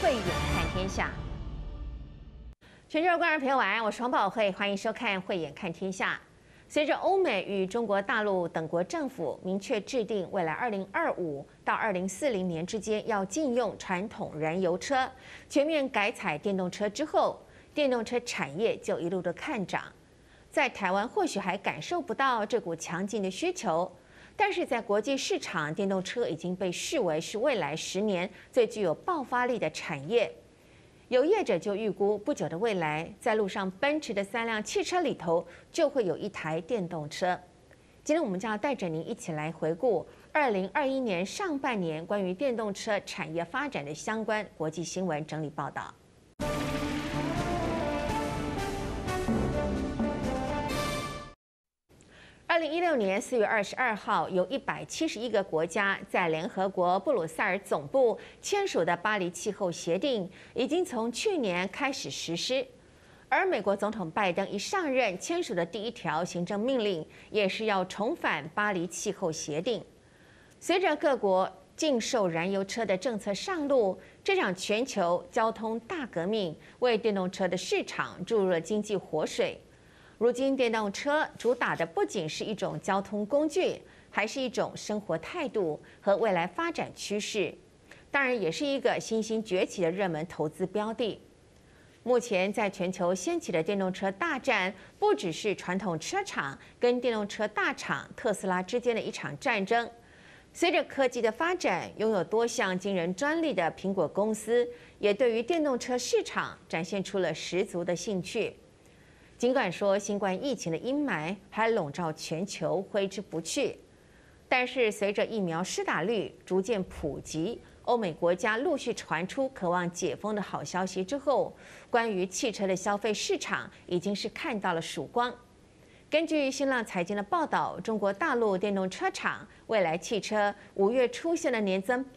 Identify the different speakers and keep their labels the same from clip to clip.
Speaker 1: 慧眼看天下。全球观众朋友晚安，我是黄宝慧，欢迎收看《慧眼看天下》。随着欧美与中国大陆等国政府明确制定未来2025到2040年之间要禁用传统燃油车，全面改采电动车之后，电动车产业就一路的看涨。在台湾或许还感受不到这股强劲的需求，但是在国际市场，电动车已经被视为是未来10年最具有爆发力的产业。有业者就预估，不久的未来，在路上奔驰的3辆汽车里头，就会有一台电动车。今天我们将要带着您一起来回顾2021年上半年关于电动车产业发展的相关国际新闻整理报道。2016年4月22号，由171个国家在联合国布鲁塞尔总部签署的巴黎气候协定，已经从去年开始实施。而美国总统拜登一上任签署的第一条行政命令，也是要重返巴黎气候协定。随着各国禁售燃油车的政策上路，这场全球交通大革命为电动车的市场注入了经济活水。如今，电动车主打的不仅是一种交通工具，还是一种生活态度和未来发展趋势，当然也是一个新兴崛起的热门投资标的。目前，在全球掀起的电动车大战，不只是传统车厂跟电动车大厂特斯拉之间的一场战争。随着科技的发展，拥有多项惊人专利的苹果公司，也对于电动车市场展现出了十足的兴趣。尽管说新冠疫情的阴霾还笼罩全球，挥之不去，但是随着疫苗施打率逐渐普及，欧美国家陆续传出渴望解封的好消息之后，关于汽车的消费市场已经是看到了曙光。根据新浪财经的报道，中国大陆电动车厂蔚来汽车5月出现了年增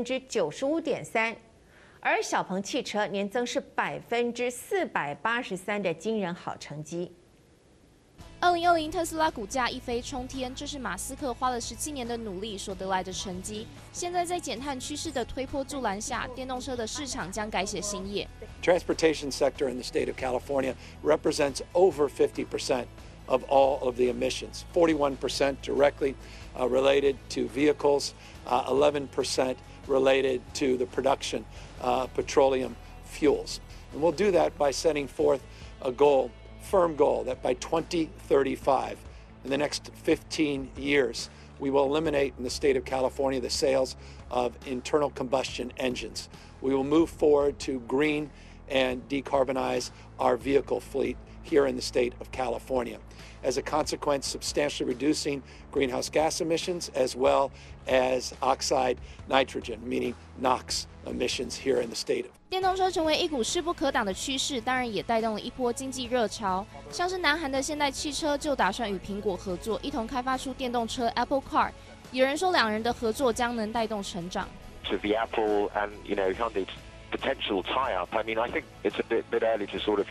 Speaker 1: 95.3%。而小鹏汽车年增是483%的惊人好成绩。
Speaker 2: 2020特斯拉股价一飞冲天，这是马斯克花了17年的努力所得来的成绩。现在在减碳趋势的推波助澜下，电动车的市场将改写新页。
Speaker 3: Transportation sector in the state of California represents over 50% of all of the emissions, 41% directly related to vehicles, 11% related to the production petroleum fuels. And we'll do that by setting forth a goal, firm goal, that by 2035, in the next 15 years, we will eliminate in the state of California the sales of internal combustion engines. We will move forward to green and decarbonize our vehicle fleet here in the state of California. As a consequence, substantially reducing greenhouse gas emissions as well as oxide nitrogen, meaning NOx emissions here in the state.
Speaker 2: 电动车成为一股势不可挡的趋势，当然也带动了一波经济热潮。像是南韩的现代汽车就打算与苹果合作，一同开发出电动车 Apple Car。有人说，两人的合作将能带动成长。
Speaker 4: To the Apple and Hyundai's potential tie-up. I mean, I think it's a bit early to sort of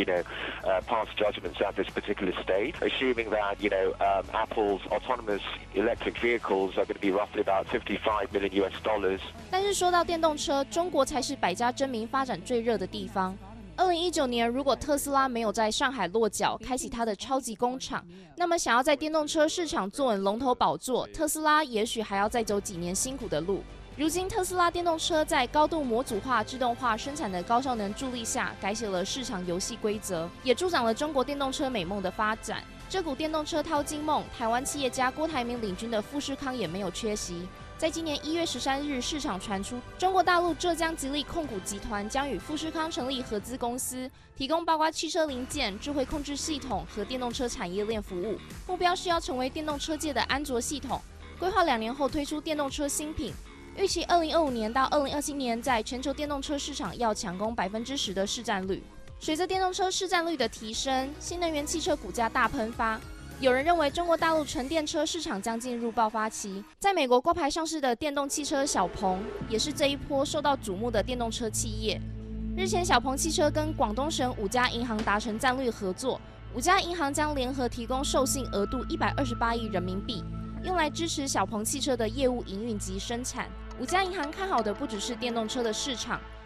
Speaker 4: pass judgments at this particular stage. Assuming that Apple's autonomous electric vehicles are going to be roughly about $55 million.
Speaker 2: 但是说到电动车，中国才是百家争鸣发展最热的地方。2019年，如果特斯拉没有在上海落脚，开启它的超级工厂，那么想要在电动车市场坐稳龙头宝座，特斯拉也许还要再走几年辛苦的路。如今，特斯拉电动车在高度模组化、自动化生产的高效能助力下，改写了市场游戏规则，也助长了中国电动车美梦的发展。这股电动车淘金梦，台湾企业家郭台铭领军的富士康也没有缺席。在今年1月13日，市场传出中国大陆浙江吉利控股集团将与富士康成立合资公司，提供包括汽车零件、智慧控制系统和电动车产业链服务，目标是要成为电动车界的安卓系统。规划2年后推出电动车新品。预期2025年到2027年，在全球电动车市场要抢攻10%的市占率。随着电动车市占率的提升，新能源汽车股价大喷发。有人认为中国大陆纯电车市场将进入爆发期。在美国挂牌上市的电动汽车小鹏，也是这一波受到瞩目的电动车企业。日前，小鹏汽车跟广东省5家银行达成战略合作，5家银行将联合提供授信额度128亿人民币，用来支持小鹏汽车的业务营运及生产。5家银行看好的不只是电动车的市场，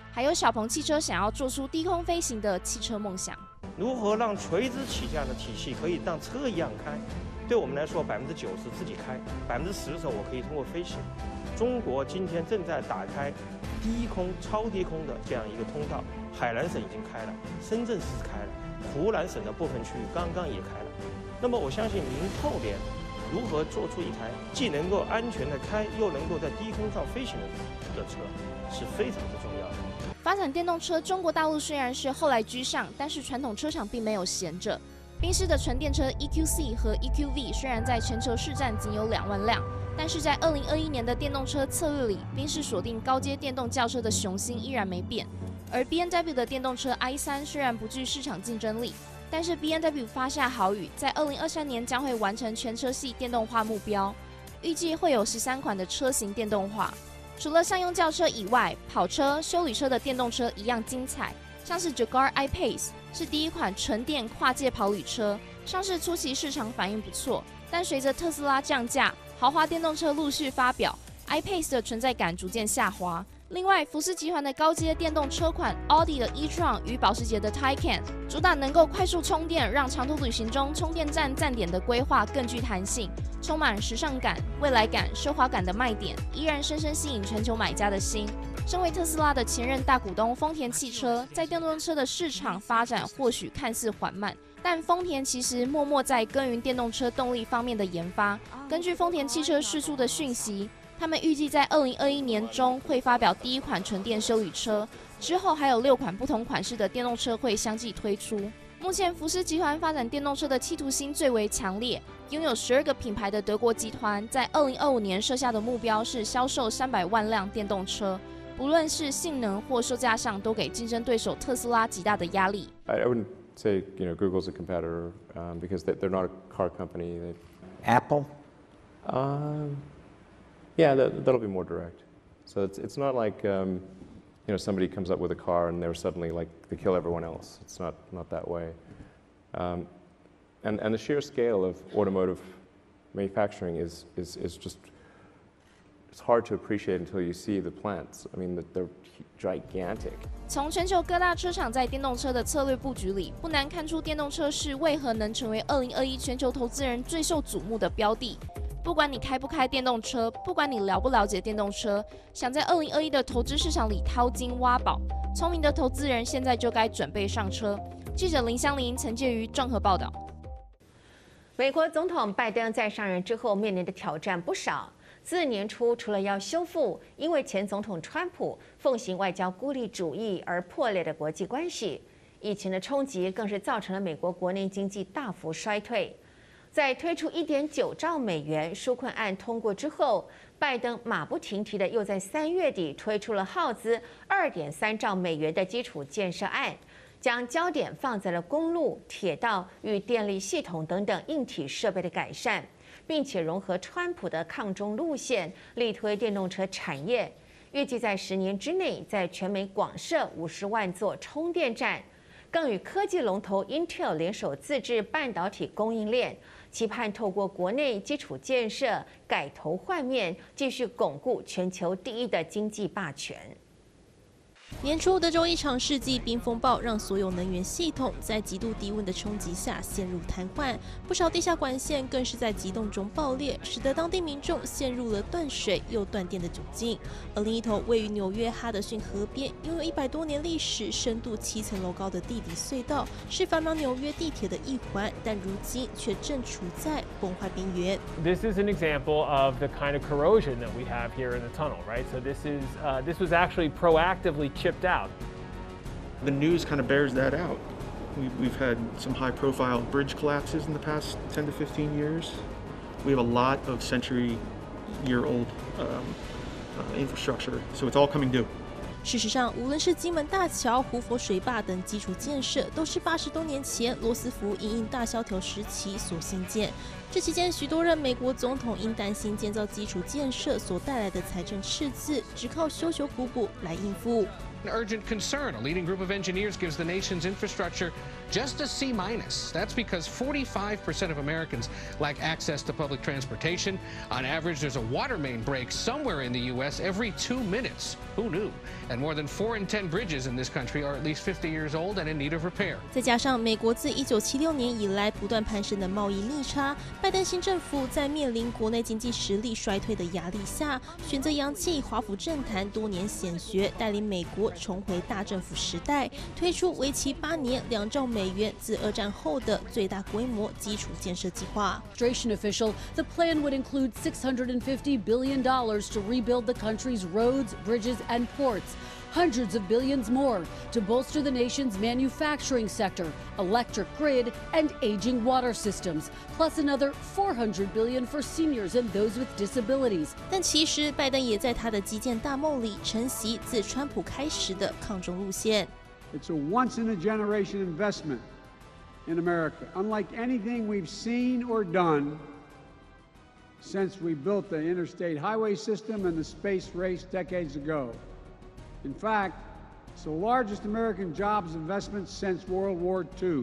Speaker 2: 还有小鹏汽车想要做出低空飞行的汽车梦想。
Speaker 5: 如何让垂直起降的体系可以当车一样开？对我们来说，90%自己开，10%的时候我可以通过飞行。中国今天正在打开低空、超低空的这样一个通道，海南省已经开了，深圳市开了，湖南省的部分区域刚刚也开了。那么我相信明后年，如何做出一台既能够安全的开，又能够在低空上飞行的车，是非常之重要的。
Speaker 2: 发展电动车，中国大陆虽然是后来居上，但是传统车厂并没有闲着。宾士的纯电车 EQC 和 EQV 虽然在全球市占仅有2万辆，但是在2021年的电动车策略里，宾士锁定高阶电动轿车的雄心依然没变。而 BMW 的电动车 i3 虽然不具市场竞争力，但是 BMW 发下豪语，在2023年将会完成全车系电动化目标，预计会有13款的车型电动化。除了商用轿车以外，跑车、休旅车的电动车一样精彩。像是 Jaguar I-Pace 是第一款纯电跨界跑旅车，上市初期市场反应不错，但随着特斯拉降价，豪华电动车陆续发表 ，I-Pace 的存在感逐渐下滑。另外，福斯集团的高阶电动车款 Audi 的 e-tron 与保时捷的 Taycan 主打能够快速充电，让长途旅行中充电站站点的规划更具弹性，充满时尚感、未来感、奢华感的卖点，依然深深吸引全球买家的心。身为特斯拉的前任大股东丰田汽车，在电动车的市场发展或许看似缓慢，但丰田其实默默在耕耘电动车动力方面的研发。根据丰田汽车释出的讯息，他们预计在2021年中会发表第一款纯电休旅车，之后还有6款不同款式的电动车会相继推出。目前福斯集团发展电动车的企图心最为强烈，拥有12个品牌的德国集团在2025年设下的目标是销售300万辆电动车。不论是性能或售价上，都给竞争对手特斯拉极大的压力。
Speaker 6: I wouldn't say Google's a competitor because they're not a car company.
Speaker 7: Apple?
Speaker 6: Yeah, that'll be more direct. So it's not like somebody comes up with a car and they're suddenly like they kill everyone else. It's not that way. And the sheer scale of automotive manufacturing is just.It's hard to appreciate until you see the plants. I mean, they're gigantic.
Speaker 2: 从全球各大车厂在电动车的策略布局里，不难看出电动车是为何能成为2021全球投资人最受瞩目的标的。不管你开不开电动车，不管你了不了解电动车，想在2021的投资市场里掏金挖宝，聪明的投资人现在就该准备上车。记者林香玲、陈介瑜综合报道。
Speaker 1: 美国总统拜登在上任之后面临的挑战不少。自年初，除了要修复因为前总统川普奉行外交孤立主义而破裂的国际关系，疫情的冲击更是造成了美国国内经济大幅衰退。在推出1.9兆美元纾困案通过之后，拜登马不停蹄的又在3月底推出了耗资2.3兆美元的基础建设案，将焦点放在了公路、铁道与电力系统等等硬体设备的改善，并且融合川普的抗中路线，力推电动车产业。预计在10年之内，在全美广设50万座充电站，更与科技龙头 Intel 联手自制半导体供应链，期盼透过国内基础建设改头换面，继续巩固全球第一的经济霸权。
Speaker 8: 年初，德州一场世纪冰风暴让所有能源系统在极度低温的冲击下陷入瘫痪，不少地下管线更是在急冻中爆裂，使得当地民众陷入了断水又断电的窘境。而另一头，位于纽约哈德逊河边、拥有100多年历史、深度7层楼高的地底隧道，是繁忙纽约地铁的一环，但如今却正处在崩坏边缘。
Speaker 9: This is an example of the kind of corrosion that we have here in the tunnel, right? So this was actually proactively chipped out.
Speaker 10: The news kind of bears that out. We've had some high-profile bridge collapses in the past 10 to 15 years. We have a lot of century-year-old infrastructure, so it's all coming due.
Speaker 8: 事实上，无论是金门大桥、胡佛水坝等基础建设，都是80多年前罗斯福因应大萧条时期所兴建。这期间，许多任美国总统因担心建造基础建设所带来的财政赤字，只靠修补来应付。
Speaker 11: An urgent concern. A leading group of engineers gives the nation's infrastructure
Speaker 7: just a C-. That's because 45% of Americans lack access to public transportation. On average, there's a water main break somewhere in the U.S. every 2 minutes. Who knew? And more than 4 in 10 bridges in this country are at least 50 years old and in need of repair.
Speaker 8: 再加上美国自1976年以来不断攀升的贸易逆差，拜登新政府在面临国内经济实力衰退的压力下，选择扬弃华府政坛多年显学，带领美国重回大政府时代，推出为期8年2兆美元自二战后的最大规模基础建设计划。
Speaker 11: Administration official, the plan would include $650 billion to rebuild the country's roads, bridges, and ports. Hundreds of billions more to bolster the nation's manufacturing sector, electric grid, and aging water systems, plus another $400 billion for seniors and those with disabilities.
Speaker 8: 但其实拜登也在他的基建大梦里承袭自川普开始的抗中路线。
Speaker 12: It's a once-in-a-generation investment in America, unlike anything we've seen or done since we built the interstate highway system and the space race decades ago. In fact, it's the largest American jobs investment since World War II.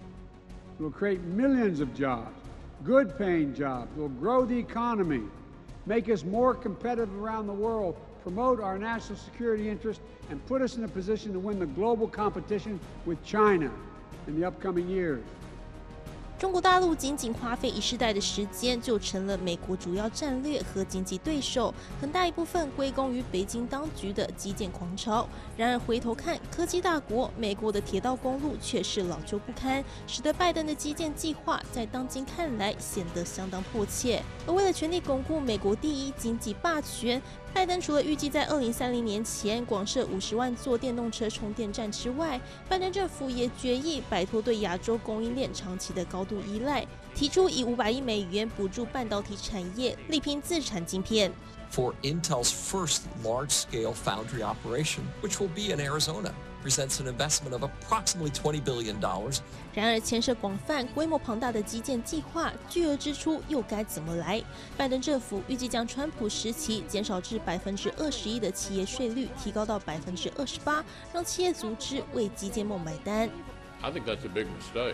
Speaker 12: It will create millions of jobs, good-paying jobs. It will grow the economy, make us more competitive around the world, promote our national security interests, and put us in a position to win the global competition with China in the upcoming years.
Speaker 8: 中国大陆仅仅花费1世代的时间，就成了美国主要战略和经济对手，很大一部分归功于北京当局的基建狂潮。然而回头看，科技大国美国的铁道公路却是老旧不堪，使得拜登的基建计划在当今看来显得相当迫切。而为了全力巩固美国第一经济霸权，拜登除了预计在2030年前广设50万座电动车充电站之外，拜登政府也决议摆脱对亚洲供应链长期的高度依赖，提出以500亿美元补助半导体产业，力拼自产晶片。
Speaker 13: For Intel's first large-scale foundry operation, which will be in Arizona, presents an investment of approximately $20 billion.
Speaker 8: 然而，牵涉广泛、规模庞大的基建计划，巨额支出又该怎么来？拜登政府预计将川普时期减少至21%的企业税率提高到28%，让企业组织为基建梦买单。
Speaker 14: I think that's a big mistake.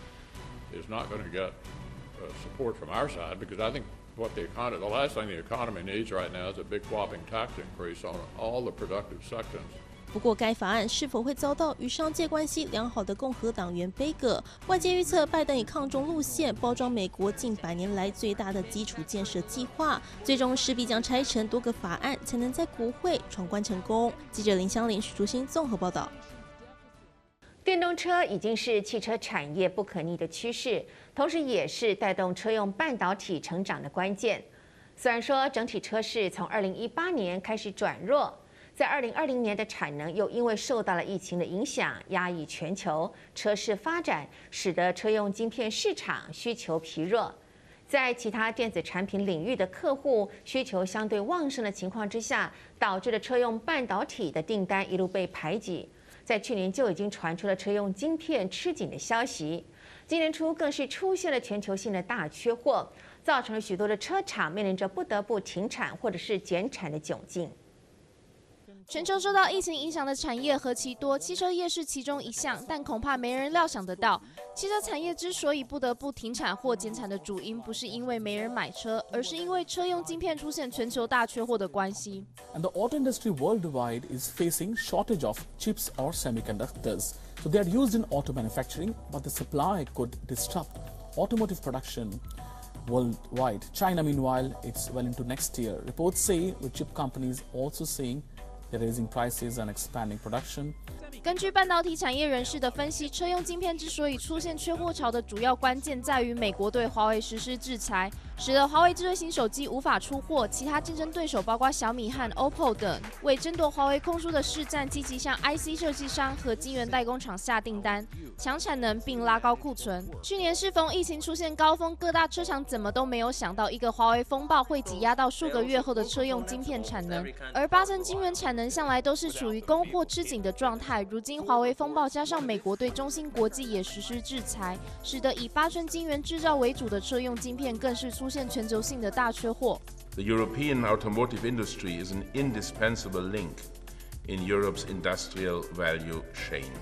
Speaker 14: It's not going to get support from our side because I think the last thing the economy needs right now is a big whopping tax increase on all the productive sectors.
Speaker 8: 不过，该法案是否会遭到与商界关系良好的共和党员杯葛？外界预测，拜登以抗中路线包装美国近100年来最大的基础建设计划，最终势必将拆成多个法案，才能在国会闯关成功。记者林香玲、许竹新综合报道。
Speaker 1: 电动车已经是汽车产业不可逆的趋势，同时也是带动车用半导体成长的关键。虽然说整体车市从2018年开始转弱，在2020年的产能又因为受到了疫情的影响，压抑全球车市发展，使得车用晶片市场需求疲弱。在其他电子产品领域的客户需求相对旺盛的情况之下，导致了车用半导体的订单一路被排挤。在去年就已经传出了车用晶片吃紧的消息，今年初更是出现了全球性的大缺货，造成了许多的车厂面临着不得不停产或者是减产的窘境。
Speaker 2: 全球受到疫情影响的产业何其多，汽车业是其中一项，但恐怕没人料想得到，汽车产业之所以不得不停产或减产的主因，不是因为没人买车，而是因为车用晶片出现全球大缺货的关系。
Speaker 15: And the auto industry worldwide is facing shortage of chips or semiconductors. So they are used in auto manufacturing, but the supply could disrupt automotive production worldwide. China, meanwhile, it's well into next year. Reports say with chip companies also saying they're raising prices and expanding production.
Speaker 2: 根据半导体产业人士的分析，车用晶片之所以出现缺货潮的主要关键在于美国对华为实施制裁，使得华为智慧型手机无法出货。其他竞争对手包括小米和 OPPO 等，为争夺华为空出的市占，积极向 IC 设计商和晶圆代工厂下订单，抢产能并拉高库存。去年适逢疫情出现高峰，各大车厂怎么都没有想到，一个华为风暴会挤压到数个月后的车用晶片产能，而8成晶圆产能向来都是处于供货吃紧的状态。如今华为风暴加上美国对中芯国际也实施制裁，使得以8寸晶圆制造为主的车用晶片更是出现全球性的大缺货。
Speaker 16: The European automotive industry is an indispensable link in Europe's industrial value chain.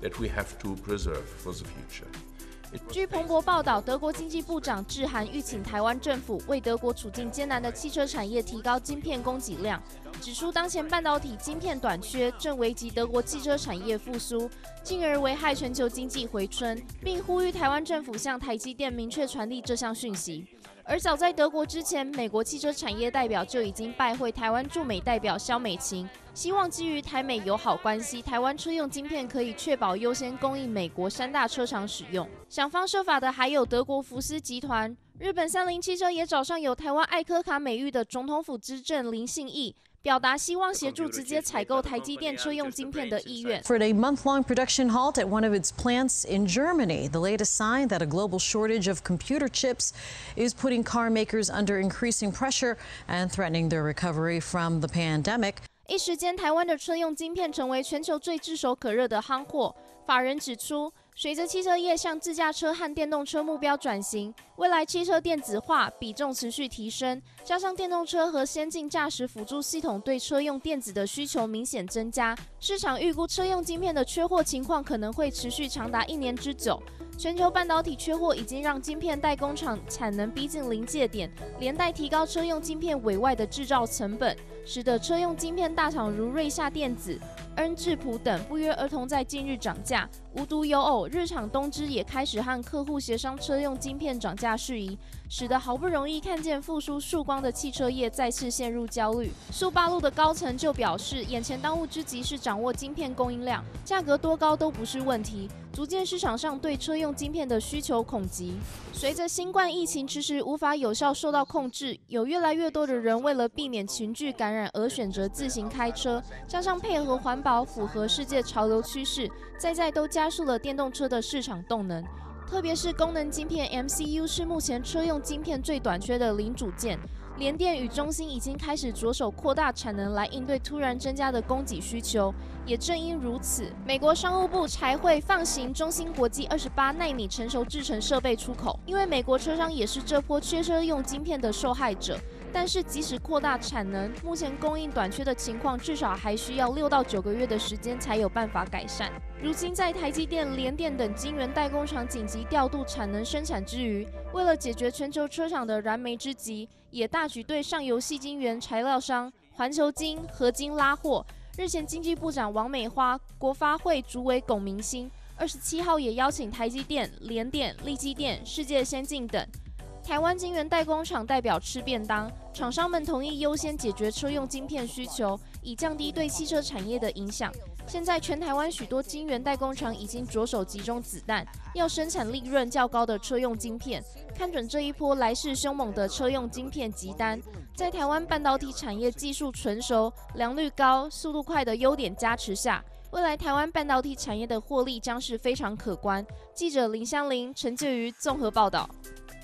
Speaker 16: that we have to preserve for the future.
Speaker 2: 据彭博报道，德国经济部长致函吁请台湾政府为德国处境艰难的汽车产业提高晶片供给量，指出当前半导体晶片短缺正危及德国汽车产业复苏，进而危害全球经济回春，并呼吁台湾政府向台积电明确传递这项讯息。而早在德国之前，美国汽车产业代表就已经拜会台湾驻美代表萧美琴，希望基于台美友好关系，台湾车用晶片可以确保优先供应美国3大车厂使用。想方设法的还有德国福斯集团，日本三菱汽车也找上有台湾艾科卡美誉的总统府资政林信义，表达希望协助直接采购台积电车用晶片的意愿。
Speaker 17: For a month-long production halt at one of its plants in Germany, the latest sign that a global shortage of computer chips is putting car makers under increasing pressure and threatening their recovery from the pandemic.
Speaker 2: 一时间，台湾的车用晶片成为全球最炙手可热的夯货。法人指出，随着汽车业向自驾车和电动车目标转型，未来汽车电子化比重持续提升，加上电动车和先进驾驶辅助系统对车用电子的需求明显增加，市场预估车用晶片的缺货情况可能会持续长达1年之久。全球半导体缺货已经让晶片代工厂产能逼近临界点，连带提高车用晶片委外的制造成本，使得车用晶片大厂如瑞萨电子、恩智浦等不约而同在近日涨价。无独有偶，日厂东芝也开始和客户协商车用晶片涨价事宜，使得好不容易看见复苏曙光的汽车业再次陷入焦虑。速八路的高层就表示，眼前当务之急是掌握晶片供应量，价格多高都不是问题，足见市场上对车用晶片的需求恐急。随着新冠疫情迟迟无法有效受到控制，有越来越多的人为了避免群聚感染而选择自行开车，加上配合环保、符合世界潮流趋势，在都加速了电动车的市场动能。特别是功能晶片 MCU 是目前车用晶片最短缺的零组件。联电与中芯已经开始着手扩大产能来应对突然增加的供给需求。也正因如此，美国商务部才会放行中芯国际28奈米成熟制程设备出口，因为美国车商也是这波缺车用晶片的受害者。但是即使扩大产能，目前供应短缺的情况至少还需要6到9个月的时间才有办法改善。如今在台积电、联电等晶圆代工厂紧急调度产能生产之余，为了解决全球车厂的燃眉之急，也大举对上游矽晶圆材料商环球晶、合晶拉货。日前经济部长王美花、国发会主委龚明鑫27号也邀请台积电、联电、力积电、世界先进等台湾晶圆代工厂代表吃便当，厂商们同意优先解决车用晶片需求，以降低对汽车产业的影响。现在全台湾许多晶圆代工厂已经着手集中子弹，要生产利润较高的车用晶片，看准这一波来势凶猛的车用晶片急单。在台湾半导体产业技术成熟、良率高、速度快的优点加持下，未来台湾半导体产业的获利将是非常可观。记者林香玲、陈介瑜综合报道。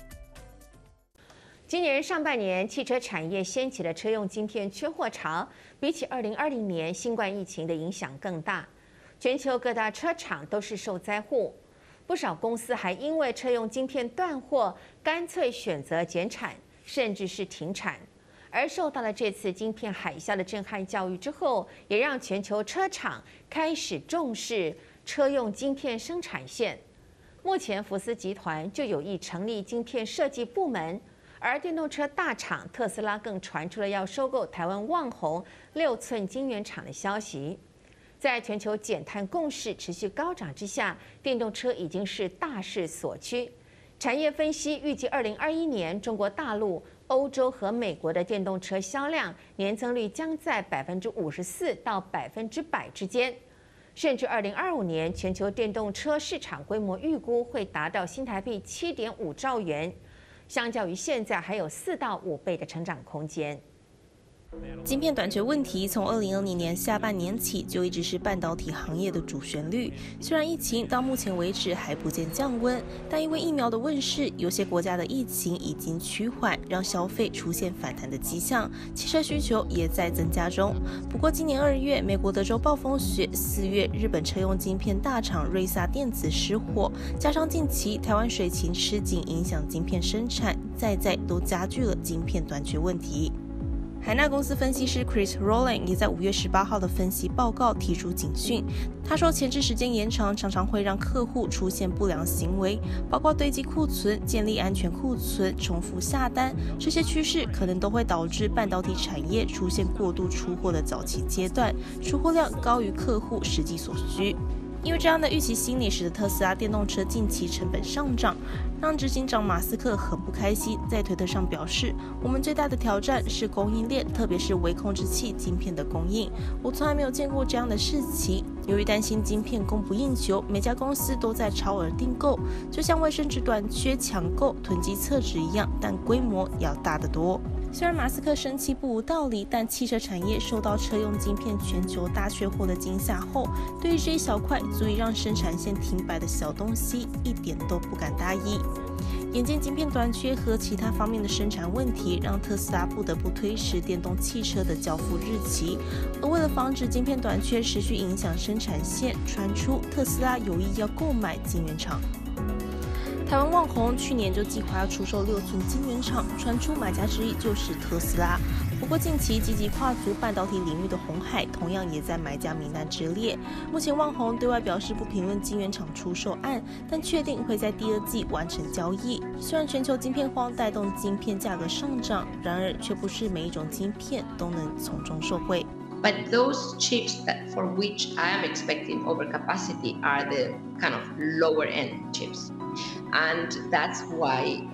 Speaker 1: 今年上半年，汽车产业掀起了车用晶片缺货潮，比起2020年新冠疫情的影响更大。全球各大车厂都是受灾户，不少公司还因为车用晶片断货，干脆选择减产，甚至是停产。而受到了这次晶片海啸的震撼教育之后，也让全球车厂开始重视车用晶片生产线。目前，福斯集团就有意成立晶片设计部门。而电动车大厂特斯拉更传出了要收购台湾旺宏6寸晶圆厂的消息。在全球减碳共识持续高涨之下，电动车已经是大势所趋。产业分析预计，2021年中国大陆、欧洲和美国的电动车销量年增率将在54%到100%之间，甚至2025年全球电动车市场规模预估会达到新台币7.5兆元。相较于现在，还有4到5倍的成长空间。
Speaker 8: 晶片短缺问题从2020年下半年起就一直是半导体行业的主旋律。虽然疫情到目前为止还不见降温，但因为疫苗的问世，有些国家的疫情已经趋缓，让消费出现反弹的迹象，汽车需求也在增加中。不过今年2月美国德州暴风雪，4月日本车用晶片大厂瑞萨电子失火，加上近期台湾水情吃紧影响晶片生产，在都加剧了晶片短缺问题。 海纳公司分析师 Chris Rowland 也在5月18号的分析报告提出警讯。他说，前置时间延长常常会让客户出现不良行为，包括堆积库存、建立安全库存、重复下单，这些趋势可能都会导致半导体产业出现过度出货的早期阶段，出货量高于客户实际所需。因为这样的预期心理，使得特斯拉电动车近期成本上涨，让执行长马斯克很不开心，在推特上表示：“我们最大的挑战是供应链，特别是微控制器晶片的供应。我从来没有见过这样的事情。由于担心晶片供不应求，每家公司都在超额订购，就像卫生纸短缺抢购、囤积厕纸一样，但规模要大得多。”虽然马斯克生气不无道理，但汽车产业受到车用晶片全球大缺货的惊吓后，对于这一小块足以让生产线停摆的小东西，一点都不敢大意。眼见晶片短缺和其他方面的生产问题，让特斯拉不得不推迟电动汽车的交付日期。而为了防止晶片短缺持续影响生产线，传出特斯拉有意要购买晶圆厂。台湾旺宏去年就计划要出售6寸晶圆厂，传出买家之一就是特斯拉。不过近期积极跨足半导体领域的鸿海，同样也在买家名单之列。目前旺宏对外表示不评论晶圆厂出售案，但确定会在第2季完成交易。虽然全球晶片荒带动晶片价格上涨，然而却不是每一种晶片都能从中受惠。
Speaker 18: But those chips that for which I am expecting overcapacity are the kind of lower end chips. And that's why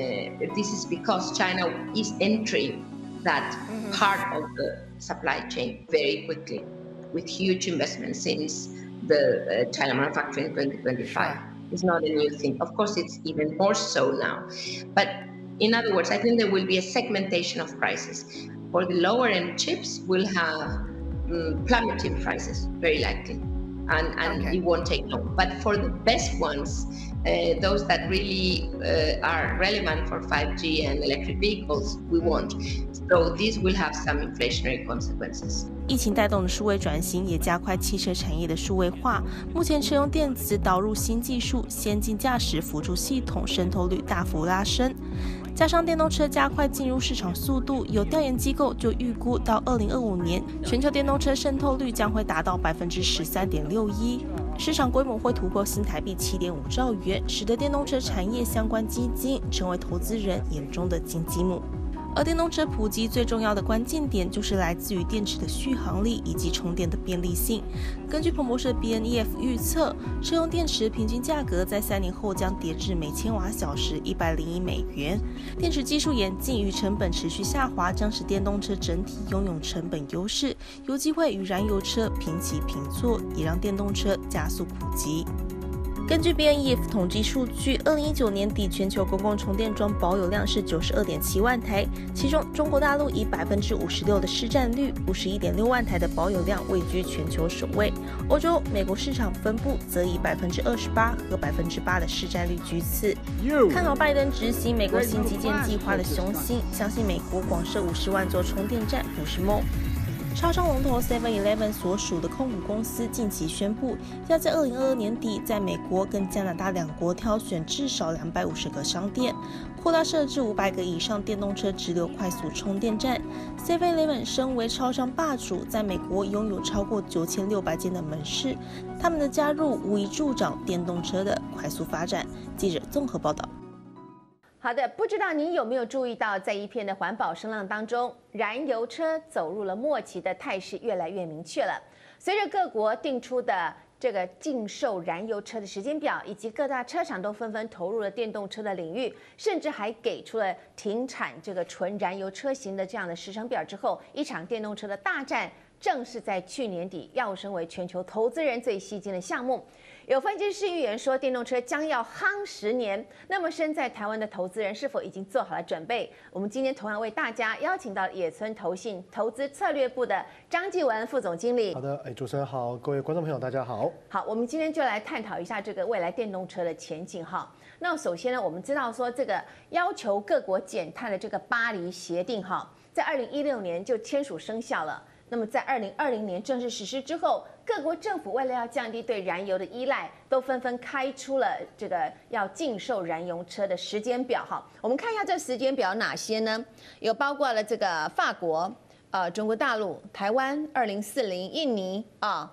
Speaker 18: this is because China is entering that part of the supply chain very quickly with huge investments since the China Manufacturing 2025. It's not a new thing. Of course, it's even more so now. But in other words, I think there will be a segmentation of prices. For the lower end chips, we'll have plummeting prices, very likely. And it won't take long. But for the best ones, those that really are relevant for 5G and electric vehicles, we won't. So these will have some inflationary consequences.
Speaker 8: 疫情带动的数位转型也加快汽车产业的数位化。目前车用电子导入新技术、先进驾驶辅助系统渗透率大幅拉升。加上电动车加快进入市场速度，有调研机构就预估到2025年，全球电动车渗透率将会达到13.61%，市场规模会突破新台币7.5兆元，使得电动车产业相关基金成为投资人眼中的金鸡母。而电动车普及最重要的关键点就是来自于电池的续航力以及充电的便利性。根据彭博社 BNEF 预测，车用电池平均价格在3年后将跌至每千瓦小时101美元。电池技术演进与成本持续下滑，将使电动车整体拥有成本优势，有机会与燃油车平起平坐，也让电动车加速普及。根据 BNEF 统计数据，2019年底全球公共充电桩保有量是92.7万台，其中中国大陆以56%的市占率，51.6万台的保有量位居全球首位。欧洲、美国市场分布则以28%和8%的市占率居次。看好拜登执行美国新基建计划的雄心，相信美国广设50万座充电站不是梦。超商龙头 7-Eleven 所属的控股公司近期宣布，要在2022年底在美国跟加拿大2国挑选至少250个商店，扩大设置500个以上电动车直流快速充电站。7-Eleven 身为超商霸主，在美国拥有超过9600间的门市，他们的加入无疑助长电动车的快速发展。记者综合报道。
Speaker 1: 好的，不知道您有没有注意到，在一片的环保声浪当中，燃油车走入了末期的态势越来越明确了。随着各国定出的这个禁售燃油车的时间表，以及各大车厂都纷纷投入了电动车的领域，甚至还给出了停产这个纯燃油车型的这样的时程表之后，一场电动车的大战正是在去年底跃升为全球投资人最吸睛的项目。有分析师预言说，电动车将要夯10年。那么，身在台湾的投资人是否已经做好了准备？我们今天同样为大家邀请到野村投信投资策略部的张继文副总经理。
Speaker 19: 好的，主持人好，各位观众朋友大家好。
Speaker 1: 好，我们今天就来探讨一下这个未来电动车的前景哈。那首先呢，我们知道说这个要求各国减碳的这个巴黎协定哈，在2016年就签署生效了。 那么在2020年正式实施之后，各国政府为了要降低对燃油的依赖，都纷纷开出了这个要禁售燃油车的时间表。哈，我们看一下这时间表哪些呢？有包括了这个法国、中国大陆、台湾2040，印尼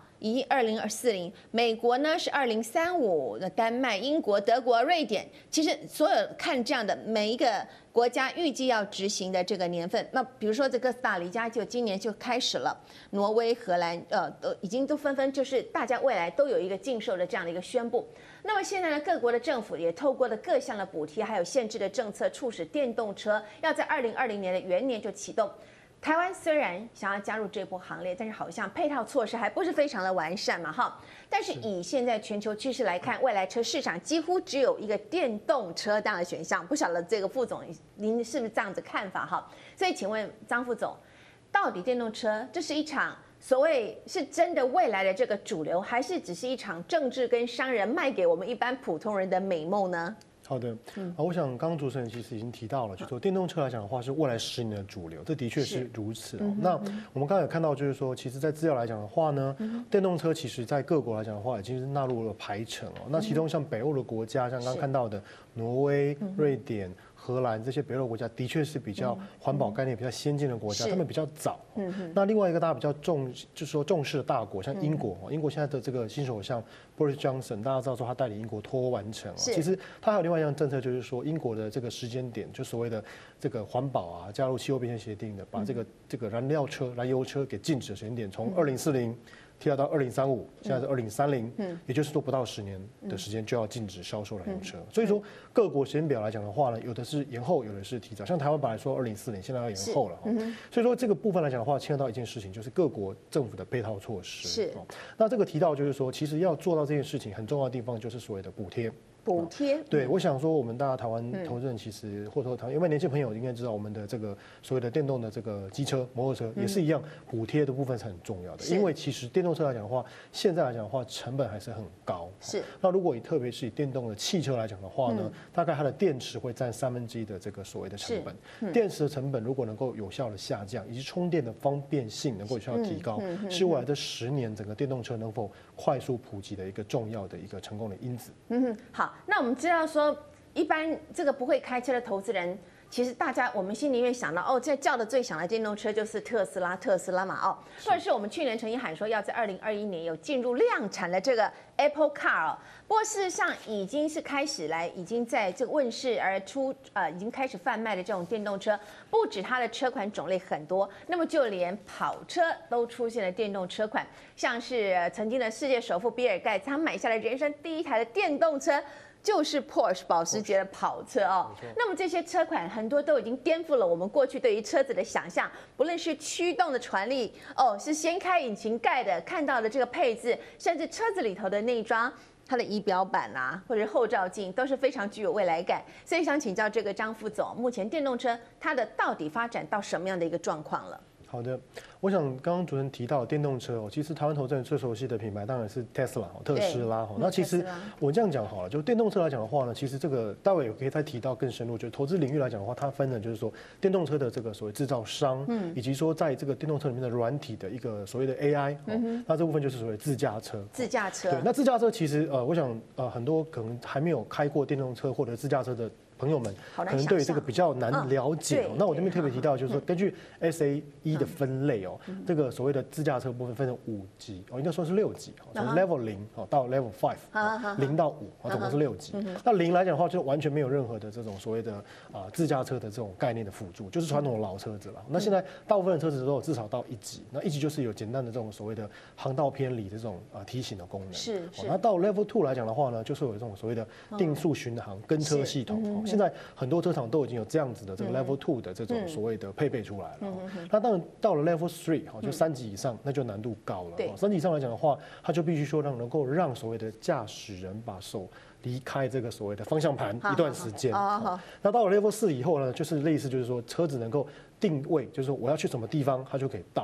Speaker 1: 2040，美国呢是2035，那丹麦、英国、德国、瑞典，其实所有看这样的每一个国家预计要执行的这个年份，那比如说这哥斯达黎加就今年就开始了，挪威、荷兰都已经都纷纷就是大家未来都有一个禁售的这样的一个宣布。那么现在呢，各国的政府也透过了各项的补贴还有限制的政策，促使电动车要在2020年的元年就启动。台湾虽然想要加入这波行列，但是好像配套措施还不是非常的完善嘛，哈。但是以现在全球趋势来看，未来车市场几乎只有一个电动车这样的选项。不晓得这个副总您是不是这样子看法哈？所以请问张副总，到底电动车这是一场所谓是真的未来的这个主流，还是只是一场政治跟商人卖给我们一般普通人的美梦呢？
Speaker 19: 好的，我想刚刚主持人其实已经提到了，就说电动车来讲的话是未来10年的主流，这的确是如此。那我们刚才有看到，就是说，其实在资料来讲的话呢，电动车其实在各国来讲的话，已经是纳入了排程哦。那其中像北欧的国家，像刚刚看到的挪威、瑞典、荷兰这些北欧国家，的确是比较环保概念比较先进的国家，他们比较早。那另外一个大家比较就是说重视的大国，像英国，英国现在的这个新首相 Boris Johnson， 大家知道说他带领英国脱欧完成。其实他还有另外一项政策，就是说英国的这个时间点，就所谓的这个环保啊，加入气候变迁协定的，把这个燃油车给禁止的时间点从2040提到2035，现在是2030，也就是说不到10年的时间就要禁止销售燃油车。所以说各国时间表来讲的话呢，有的是延后，有的是提早。像台湾本来说2040，现在要延后了。所以说这个部分来讲的话，牵扯到一件事情，就是各国政府的配套措施。是。那这个提到就是说，其实要做到这件事情，很重要的地方就是所谓的补贴。
Speaker 1: 补贴。
Speaker 19: 对，我想说，我们大家台湾投资人其实或者说因为年轻朋友应该知道，我们的这个所谓的电动的这个机车、摩托车也是一样，补贴的部分是很重要的。因为其实电动车来讲的话，现在来讲的话，成本还是很高。是。那如果特别是以电动的汽车来讲的话呢，大概它的电池会占1/3的这个所谓的成本。电池的成本如果能够有效的下降，以及充电的方便性能够有效的提高，是未来的10年整个电动车能否快速普及的一个重要的一个成功的因子。
Speaker 1: 好。那我们知道说，一般这个不会开车的投资人，其实我们心里面想到，这叫的最响的电动车就是特斯拉嘛，或者是我们去年曾经喊说要在2021年有进入量产的这个 Apple Car 不过事实上已经是开始已经在这个问世而出，已经开始贩卖的这种电动车，不止它的车款种类很多，那么就连跑车都出现了电动车款，像是曾经的世界首富比尔盖茨，他买下了人生第一台的电动车。就是 Porsche 保时捷的跑车哦，那么这些车款很多都已经颠覆了我们过去对于车子的想象，不论是驱动的传力是掀开引擎盖的看到的这个配置，甚至车子里头的内装，它的仪表板啊，或者后照镜都是非常具有未来感。所以想请教这个张副总，目前电动车它的到底发展到什么样的一个状况了？
Speaker 19: 好的，我想刚刚主持人提到电动车其实台湾投资人最熟悉的品牌当然是 Tesla 特斯拉那其实我这样讲好了，就电动车来讲的话呢，其实这个待会也可以再提到更深入，就是投资领域来讲的话，它分的就是说电动车的这个所谓制造商，以及说在这个电动车里面的软体的一个所谓的 AI，那这部分就是所谓自驾车。自驾车。对，那自驾车其实我想很多可能还没有开过电动车或者自驾车的朋友们可能对于这个比较难了解那我这边特别提到，就是说根据 SAE 的分类这个所谓的自驾车部分分成5级应该说是6级从 Level 0到 Level 5，0到5总共是6级。那0来讲的话，就完全没有任何的这种所谓的自驾车的这种概念的辅助，就是传统的老车子了。那现在大部分的车子都有至少到1级，那1级就是有简单的这种所谓的航道偏离的这种提醒的功能。是。那到 Level 2来讲的话呢，就是有这种所谓的定速巡航跟车系统。现在很多车厂都已经有这样子的这个 Level 2的这种所谓的配备出来了。那当然到了 Level 3就3级以上，那就难度高了。3级以上来讲的话，它就必须说能够让所谓的驾驶人把手离开这个所谓的方向盘一段时间。那到了 Level 4以后呢，就是类似就是说车子能够定位，就是说我要去什么地方，它就可以到。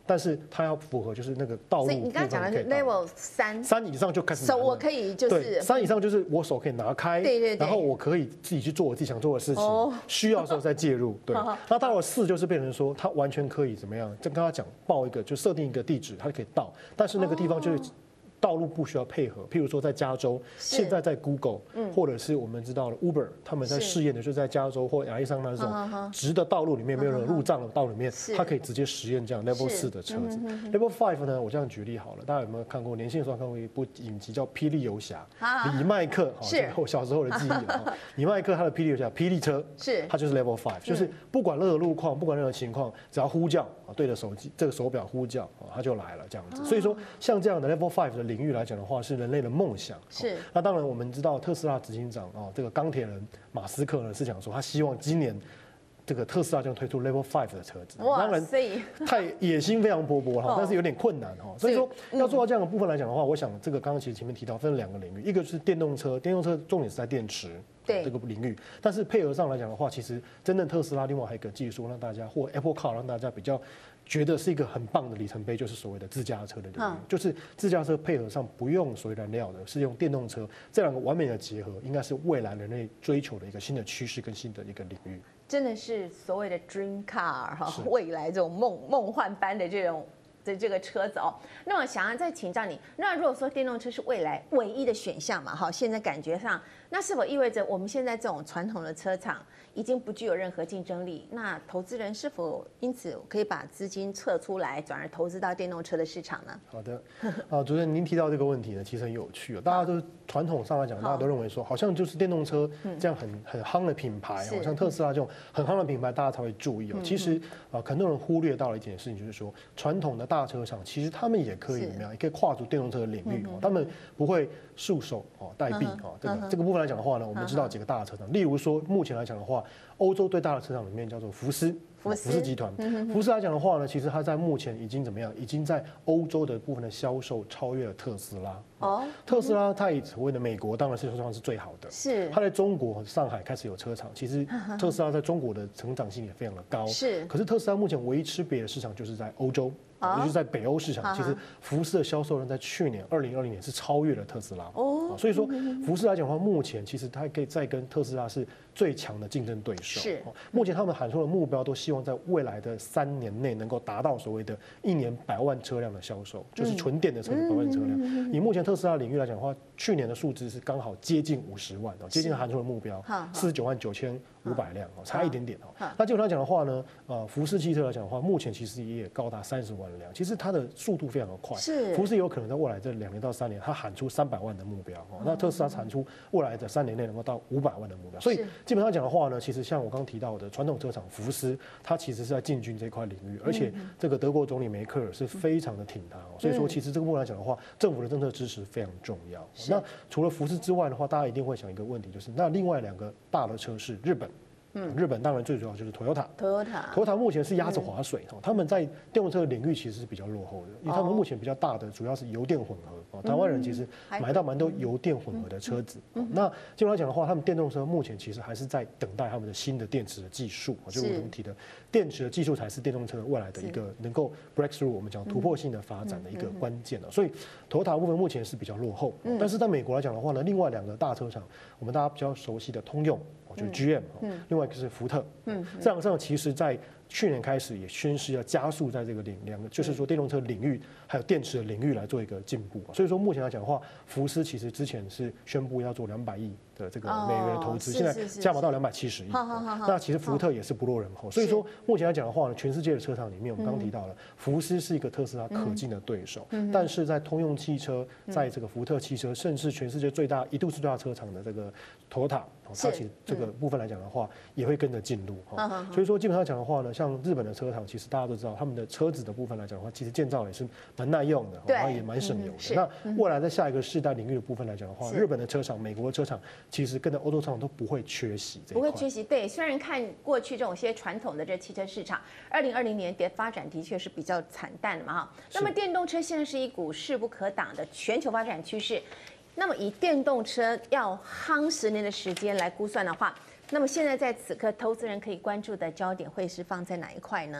Speaker 19: 但是它要符合就是那个道路。
Speaker 1: 所以你刚才讲的是 Level 3
Speaker 19: 以上就开始
Speaker 1: 手我可以就是
Speaker 19: 3以上就是我手可以拿开，
Speaker 1: 对，
Speaker 19: 然后我可以自己去做我自己想做的事情，需要的时候再介入。对，那到了4就是变成说它完全可以怎么样？就跟他讲报一个就设定一个地址，它就可以到，但是那个地方就是。道路不需要配合，譬如说在加州，现在在 Google，或者是我们知道的 Uber， 他们在试验的就是在加州或亚利桑那这种直的道路里面没有任何路障的道路里面，它可以直接实验这样 Level 4的车子。Level 5呢，我这样举例好了，大家有没有看过？年轻的时候看过一部影集叫《霹雳游侠》，李麦克，是我小时候的记忆了。李麦克他的霹雳游侠，霹雳车，它就是 Level 5，就是不管任何路况，不管任何情况，只要呼叫，对着手机这个手表呼叫，它就来了这样子。所以说，像这样的 Level 5的领域来讲的话，是人类的梦想。
Speaker 1: 是。
Speaker 19: 那当然，我们知道特斯拉执行长这个钢铁人马斯克呢是讲说，他希望今年这个特斯拉就推出 Level 5的车子。当然，太野心非常勃勃哈，但是有点困难哈。所以说，要做到这样的部分来讲的话，我想这个刚刚其实前面提到分了2个领域，一个是电动车，电动车重点是在电池。这个领域，但是配合上来讲的话，其实真正特斯拉另外还有一个技术让大家或 Apple Car 让大家比较觉得是一个很棒的里程碑，就是所谓的自驾车的领域，就是自驾车配合上不用所谓燃料的，是用电动车，这2个完美的结合，应该是未来人类追求的一个新的趋势跟新的一个领域。
Speaker 1: 真的是所谓的 dream car 哈，未来这种梦幻般的这个车子哦。那我想要再请教你，那如果说电动车是未来唯一的选项嘛，哈，现在感觉上，那是否意味着我们现在这种传统的车厂已经不具有任何竞争力？那投资人是否因此可以把资金撤出来，转而投资到电动车的市场呢？
Speaker 19: 好的，主持人您提到这个问题呢，其实很有趣哦。大家都传统上来讲，大家都认为说，好像就是电动车这样很夯的品牌，好像特斯拉这种很夯的品牌，大家才会注意哦。其实很多人忽略到了一件事情，就是说传统的大车厂其实他们也可以怎么样，也可以跨足电动车的领域哦，他们不会束手待毙哦。这个部分来讲的话呢，我们知道几个大的车厂，例如说目前来讲的话，欧洲最大的车厂里面叫做福斯集团。福斯来讲的话呢，其实它在目前已经怎么样？已经在欧洲的部分的销售超越了特斯拉。特斯拉它以所谓的美国当然是是最好的，
Speaker 1: 是
Speaker 19: 它在中国上海开始有车厂，其实特斯拉在中国的成长性也非常的高。是，可是特斯拉目前唯一吃瘪的市场就是在欧洲。也就是在北欧市场，其实福斯的销售量在去年2020年是超越了特斯拉。所以说福斯来讲的话，目前其实它可以再跟特斯拉是最强的竞争对手。是，目前他们喊出的目标都希望在未来的3年内能够达到所谓的1年100万车辆的销售，就是纯电的车子100万车辆。以目前特斯拉领域来讲的话，去年的数字是刚好接近50万，接近喊出的目标49万9500辆，差一点点。那基本上讲的话呢，福斯汽车来讲的话，目前其实也高达30万辆，其实它的速度非常的快。是，福斯有可能在未来这2年到3年，它喊出300万的目标。那特斯拉喊出未来的3年内能够到500万的目标。所以基本上讲的话呢，其实像我刚刚提到的传统车厂福斯，它其实是在进军这块领域，而且这个德国总理梅克尔是非常的挺它。所以说，其实这个部分来讲的话，政府的政策支持非常重要。那除了福斯之外的话，大家一定会想一个问题，就是那另外2个大的车是日本。日本当然最主要就是 Toyota 目前是压着划水，他们在电动车的领域其实是比较落后的，因为他们目前比较大的主要是油电混合。台湾人其实买到蛮多油电混合的车子。那基本上讲的话，他们电动车目前其实还是在等待他们的新的电池的技术，就是我们提的电池的技术才是电动车未来的一个能够 breakthrough 我们讲突破性的发展的一个关键。所以 Toyota 部分目前是比较落后，但是在美国来讲的话呢，另外2个大车厂，我们大家比较熟悉的通用。就是 GM，另外一个是福特，这2个上其实在去年开始也宣示要加速在这个2个，就是说电动车领域还有电池的领域来做一个进步。所以说目前来讲的话，福斯其实之前是宣布要做200亿的这个美元的投资，现在加码到270亿。那其实福特也是不落人后。所以说目前来讲的话呢，全世界的车厂里面，我们刚刚提到了福斯是一个特斯拉可敬的对手，但是在通用汽车，在这个福特汽车，甚至全世界一度是最大车厂的这个 Toyota，它其实这个部分来讲的话，也会跟着进入。所以说基本上讲的话呢，像日本的车厂，其实大家都知道，他们的车子的部分来讲的话，其实建造也是蛮耐用的，然后也蛮省油的。那未来在下一个世代领域的部分来讲的话，日本的车厂、美国的车厂，其实跟着欧洲车厂都不会缺席这一块。
Speaker 1: 不会缺席，对。虽然看过去这种些传统的这汽车市场，2020年的发展的确是比较惨淡的嘛哈。那么电动车现在是一股势不可挡的全球发展趋势。那么以电动车要夯10年的时间来估算的话，那么现在在此刻，投资人可以关注的焦点会是放在哪一块呢？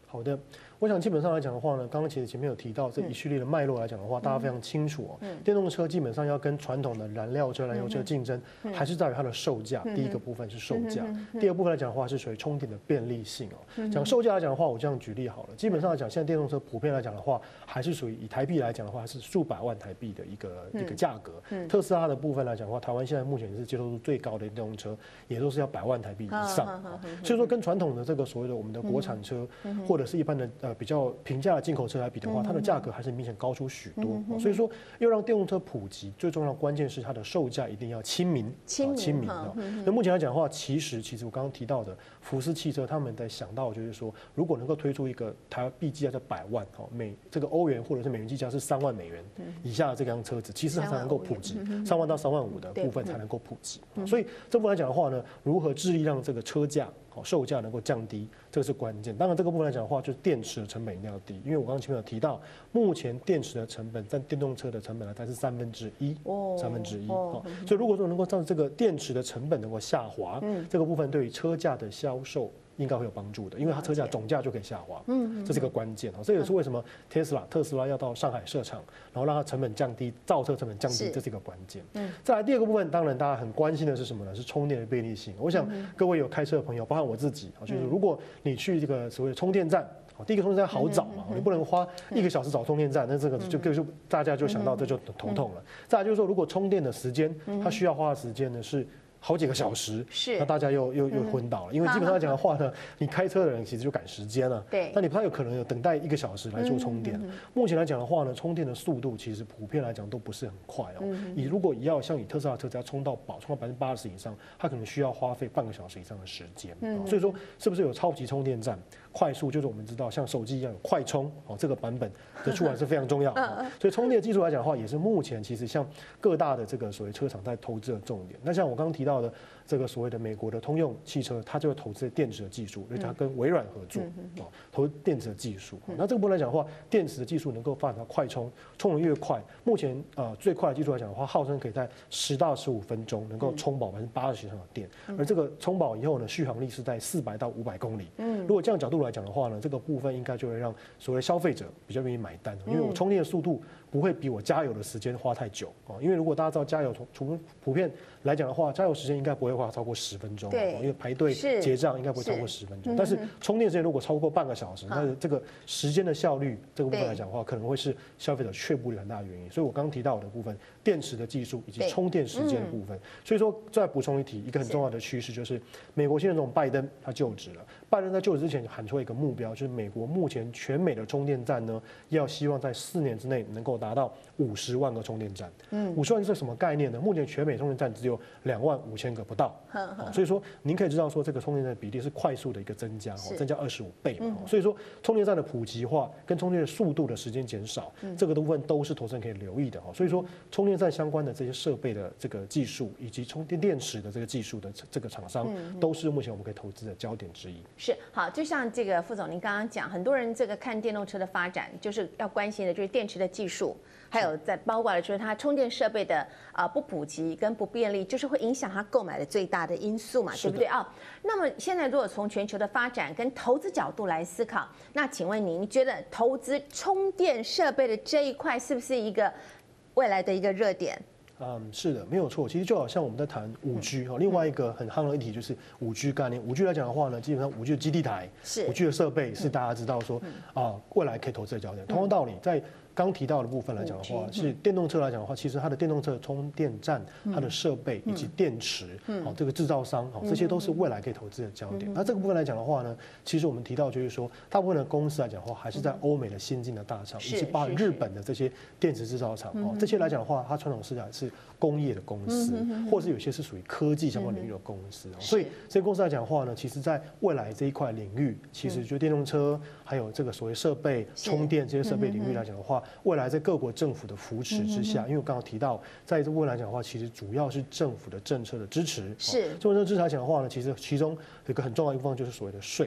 Speaker 19: 好的，我想基本上来讲的话呢，刚刚其实前面有提到这一系列的脉络来讲的话，大家非常清楚哦。电动车基本上要跟传统的燃料车、燃油车竞争，还是在于它的售价。第一个部分是售价，第二部分来讲的话是属于充电的便利性哦。讲售价来讲的话，我这样举例好了，基本上来讲，现在电动车普遍来讲的话，还是属于以台币来讲的话，是数百万台币的一个价格。特斯拉的部分来讲的话，台湾现在目前是接受度最高的电动车，也都是要100万台币以上。所以说，跟传统的这个所谓的我们的国产车或者是一般的比较平价的进口车来比的话，它的价格还是明显高出许多。所以说，要让电动车普及，最重要的关键是它的售价一定要亲民。那目前来讲的话，其实我刚刚提到的福斯汽车，他们在想到就是说，如果能够推出一个台币计价在100万，这个欧元或者是美元计价是3万美元以下的这辆车子，其实它才能够普及，3万到3万5的部分才能够普及。所以这部分来讲的话呢，如何致力让这个车价售价能够降低，这个是关键。当然，这个部分来讲的话，就是电池的成本一定要低，因为我刚刚前面有提到，目前电池的成本占电动车的成本呢，才是1/3，所以如果说能够让这个电池的成本能够下滑，这个部分对于车价的销售应该会有帮助的，因为它车价总价就可以下滑，这是一个关键。这也是为什么特斯拉要到上海设厂，然后让它成本降低，造车成本降低，这是一个关键。再来第二个部分，当然大家很关心的是什么呢？是充电的便利性。我想各位有开车的朋友，包括我自己，就是如果你去这个所谓的充电站。第一个充电站好找嘛，你不能花1个小时找充电站，那这个就大家就想到这就头痛了。再来就是说，如果充电的时间，它需要花的时间呢是好几个小时，那大家又昏倒了，因为基本上讲的话呢，你开车的人其实就赶时间了，那你不太有可能有等待1个小时来做充电。目前来讲的话呢，充电的速度其实普遍来讲都不是很快哦。如果以特斯拉车子要充到饱，充到80%以上，它可能需要花费半个小时以上的时间。所以说，是不是有超级充电站？快速就是我们知道，像手机一样有快充这个版本的出来是非常重要。所以充电技术来讲的话，也是目前其实像各大的这个所谓车厂在投资的重点。那像我刚刚提到的这个所谓的美国的通用汽车，它就会投资电池的技术，因为它跟微软合作投电池的技术。那这个部分来讲的话，电池的技术能够发展到快充，充得越快，目前最快的技术来讲的话，号称可以在10到15分钟能够充饱80%以上的电，而这个充饱以后呢，续航力是在400到500公里。如果这样角度来讲的话呢，这个部分应该就会让所谓消费者比较愿意买单，因为我充电的速度不会比我加油的时间花太久因为如果大家知道加油从普遍来讲的话，加油时间应该不会花超过10分钟，因为排队结账应该不会超过10分钟。但是充电时间如果超过半个小时，那这个时间的效率这个部分来讲的话，可能会是消费者却步的很大的原因。所以我刚刚提到的部分，电池的技术以及充电时间的部分。所以说再补充一提，一个很重要的趋势就是美国现在这种拜登他就职了，拜登在就职之前喊出一个目标，就是美国目前全美的充电站呢，要希望在4年之内能够达到50万个充电站。50万是什么概念呢？目前全美充电站只有25000个不到，所以说您可以知道说这个充电站的比例是快速的一个增加，增加25倍嘛。所以说充电站的普及化跟充电的速度的时间减少，这个部分都是投资人可以留意的。所以说充电站相关的这些设备的这个技术，以及充电电池的这个技术的这个厂商，都是目前我们可以投资的焦点之一。
Speaker 1: 是好，就像这个副总您刚刚讲，很多人这个看电动车的发展，就是要关心的就是电池的技术，还有在包括了就是它充电设备的不普及跟不便利，就是会影响它购买的最大的因素嘛，对不对啊？那么现在如果从全球的发展跟投资角度来思考，那请问您觉得投资充电设备的这一块是不是一个未来的一个热点？
Speaker 19: 是的，没有错。其实就好像我们在谈5G另外一个很夯的议题就是5G概念。5G 来讲的话呢，基本上5G 的基地台，5G 的设备是大家知道说未来可以投资的焦点。同样道理，在刚提到的部分来讲的话，是电动车来讲的话，其实它的电动车充电站、它的设备以及电池，这个制造商，这些都是未来可以投资的焦点。那这个部分来讲的话呢，其实我们提到就是说，大部分的公司来讲的话，还是在欧美的先进的大厂，以及包含日本的这些电池制造厂，这些来讲的话，它传统是工业的公司，或是有些是属于科技相关领域的公司。所以这些公司来讲的话呢，其实在未来这一块领域，其实就电动车还有这个所谓设备、充电这些设备领域来讲的话，未来在各国政府的扶持之下，因为我刚刚提到，在这未来来讲的话，其实主要是政府的政策的支持。政策支持来讲的话呢，其实其中有一个很重要的一部分就是所谓的税。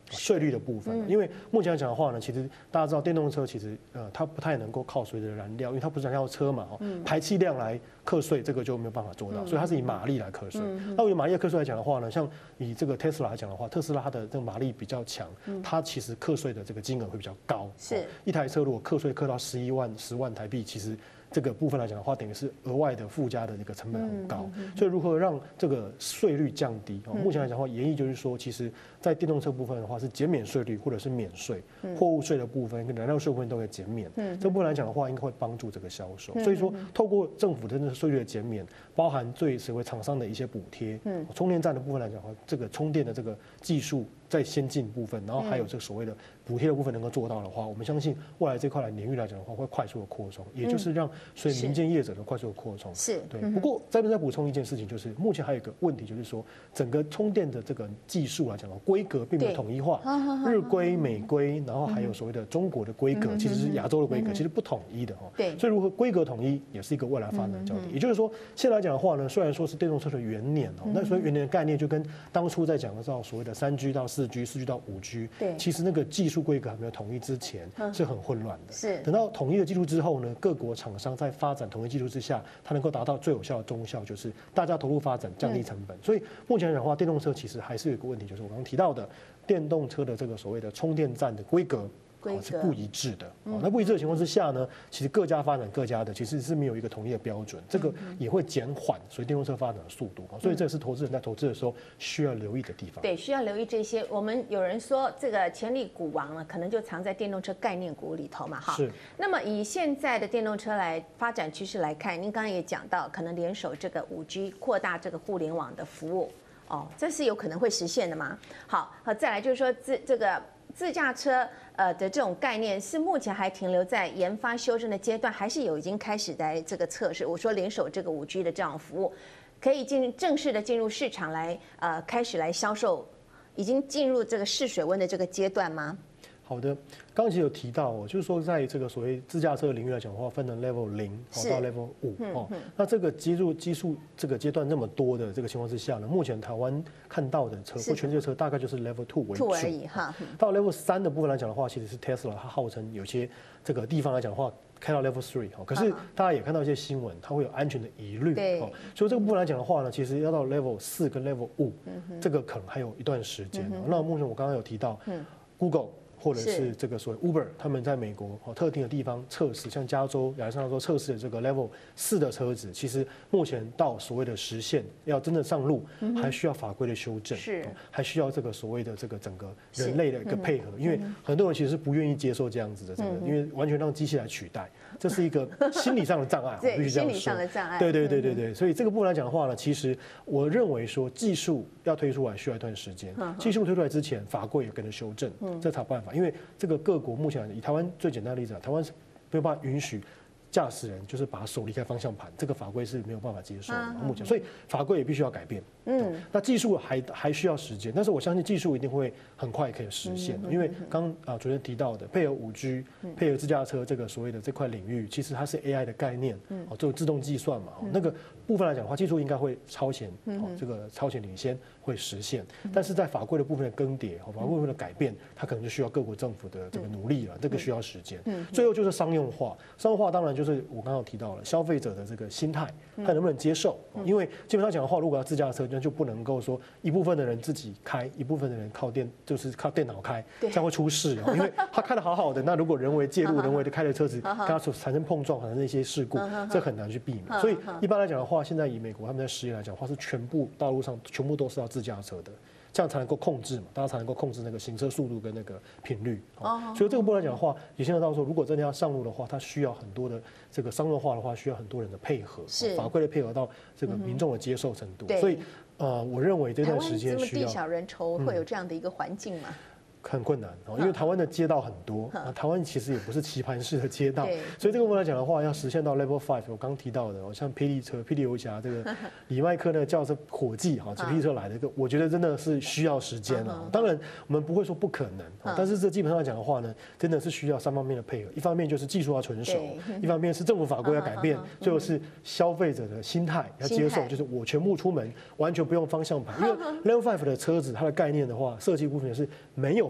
Speaker 19: 税率的部分，因为目前来讲的话呢，其实大家知道电动车其实它不太能够靠所谓的燃料，因为它不是燃料车嘛，排气量来课税这个就没有办法做到，所以它是以马力来课税。那以马力的课税来讲的话呢，像以这个 Tesla 来讲的话，特斯拉它的这个马力比较强，它其实课税的这个金额会比较高。
Speaker 1: 是
Speaker 19: 一台车如果课税课到11万、10万台币，其实这个部分来讲的话，等于是额外的附加的这个成本很高，所以如何让这个税率降低？目前来讲的话，研议就是说，其实在电动车部分的话是减免税率或者是免税，货物税的部分跟燃料税部分都可以减免。这部分来讲的话，应该会帮助这个销售。所以说，透过政府的税率的减免，包含对所谓厂商的一些补贴，充电站的部分来讲的话，这个充电的这个技术在先进部分，然后还有这个所谓的补贴的部分能够做到的话，我们相信未来这块领域来讲的话，会快速的扩充，也就是让所以民间业者的快速的扩充。
Speaker 1: 是
Speaker 19: 对。不过这边再补充一件事情，就是目前还有一个问题，就是说整个充电的这个技术来讲的规格并没有统一化，日规、美规，然后还有所谓的中国的规格，其实是亚洲的规格，其实不统一的哈。
Speaker 1: 对。
Speaker 19: 所以如何规格统一，也是一个未来发展的焦点。也就是说，现在来讲的话呢，虽然说是电动车的元年哦，那所以元年的概念就跟当初在讲的到所谓的3G 到4G、4G 到5G，
Speaker 1: 对，
Speaker 19: 其实那个技术规格还没有统一之前是很混乱的。
Speaker 1: 是。
Speaker 19: 等到统一的技术之后呢，各国厂商在发展统一技术之下，它能够达到最有效的中效，就是大家投入发展，降低成本。所以目前来讲的话，电动车其实还是有一个问题，就是我刚刚提到的电动车的这个所谓的充电站的规格。是不一致的。那不一致的情况之下呢，其实各家发展各家的，其实是没有一个统一的标准，这个也会减缓所以电动车发展的速度。所以这是投资人在投资的时候需要留意的地方。
Speaker 1: 对，需要留意这些。我们有人说这个潜力股王呢，可能就藏在电动车概念股里头嘛，哈。
Speaker 19: 是。
Speaker 1: 那么以现在的电动车来发展趋势来看，您刚刚也讲到，可能联手这个5G，扩大这个互联网的服务。哦，这是有可能会实现的吗？好，再来就是说这个自驾车的这种概念是目前还停留在研发修正的阶段，还是已经开始在这个测试？我说联手这个5G 的这样服务，可以正式的进入市场来开始来销售，已经进入这个试水温的这个阶段吗？
Speaker 19: 好的，刚刚其实有提到就是说在这个所谓自驾车领域来讲的话，分成 Level 0到 Level 5那这个技术这个阶段那么多的这个情况之下呢，目前台湾看到的车或全世界车大概就是 Level 2为主
Speaker 1: 而已哈。
Speaker 19: 到 Level 3的部分来讲的话，其实是 Tesla 它号称有些这个地方来讲的话，开到 Level 3可是大家也看到一些新闻，它会有安全的疑虑所以这个部分来讲的话呢，其实要到 Level 4跟 Level 5这个可能还有一段时间那目前我刚刚有提到Google。或者是这个所谓 Uber， 他们在美国特定的地方测试，像加州、亚利桑那州测试的这个 Level 4的车子，其实目前到所谓的实现，要真的上路，还需要法规的修正，还需要这个所谓的这个整个人类的一个配合，因为很多人其实是不愿意接受这样子的，因为完全让机器来取代，这是一个心理上的障碍，
Speaker 1: 对，心理上的障碍，
Speaker 19: 对，所以这个部分来讲的话呢，其实我认为说技术要推出来需要一段时间，技术推出来之前，法规也跟着修正，这才有办法。因为这个各国目前以台湾最简单的例子台湾是没有办法允许驾驶人就是把手离开方向盘，这个法规是没有办法接受的。目前，所以法规也必须要改变。那技术还需要时间，但是我相信技术一定会很快可以实现。因为刚主持人提到的配合5G、配合自驾车这个所谓的这块领域，其实它是 AI 的概念，做自动计算嘛，那个部分来讲的话，技术应该会超前，这个超前领先会实现。但是在法规的部分的更迭，法规部分的改变，它可能就需要各国政府的这个努力了，这个需要时间。最后就是商用化，商用化当然就是我刚刚提到了消费者的这个心态，他能不能接受？因为基本上讲的话，如果要自驾车，那就不能够说一部分的人自己开，一部分的人靠就是靠电脑开，这样会出事。因为他开得好好的，那如果人为介入，人为的开的车子跟他产生碰撞，产生一些事故，这很难去避免。所以一般来讲的话，现在以美国他们在实验来讲的话，是全部道路上全部都是要自驾车的。这样才能够控制嘛，大家才能够控制那个行车速度跟那个频率。所以这个部分来讲的话，也牵涉到说，如果真的要上路的话，它需要很多的这个商用化的话，需要很多人的配合，法规的配合到这个民众的接受程度。所以我认为这段时间需要。台湾这么
Speaker 1: 地小人稠，会有这样的一个环境吗？
Speaker 19: 很困难因为台湾的街道很多，台湾其实也不是棋盘式的街道，所以这个部分来讲的话，要实现到 Level 5，我刚提到的，像霹雳车、霹雳游侠这个李麦克那个叫做火计骑霹雳车来的，我觉得真的是需要时间当然我们不会说不可能但是这基本上来讲的话呢，真的是需要3方面的配合，一方面就是技术要成熟，一方面是政府法规要改变，最后是消费者的心态要接受，就是我全部出门完全不用方向盘，因为 Level 5的车子它的概念的话，设计部分是没有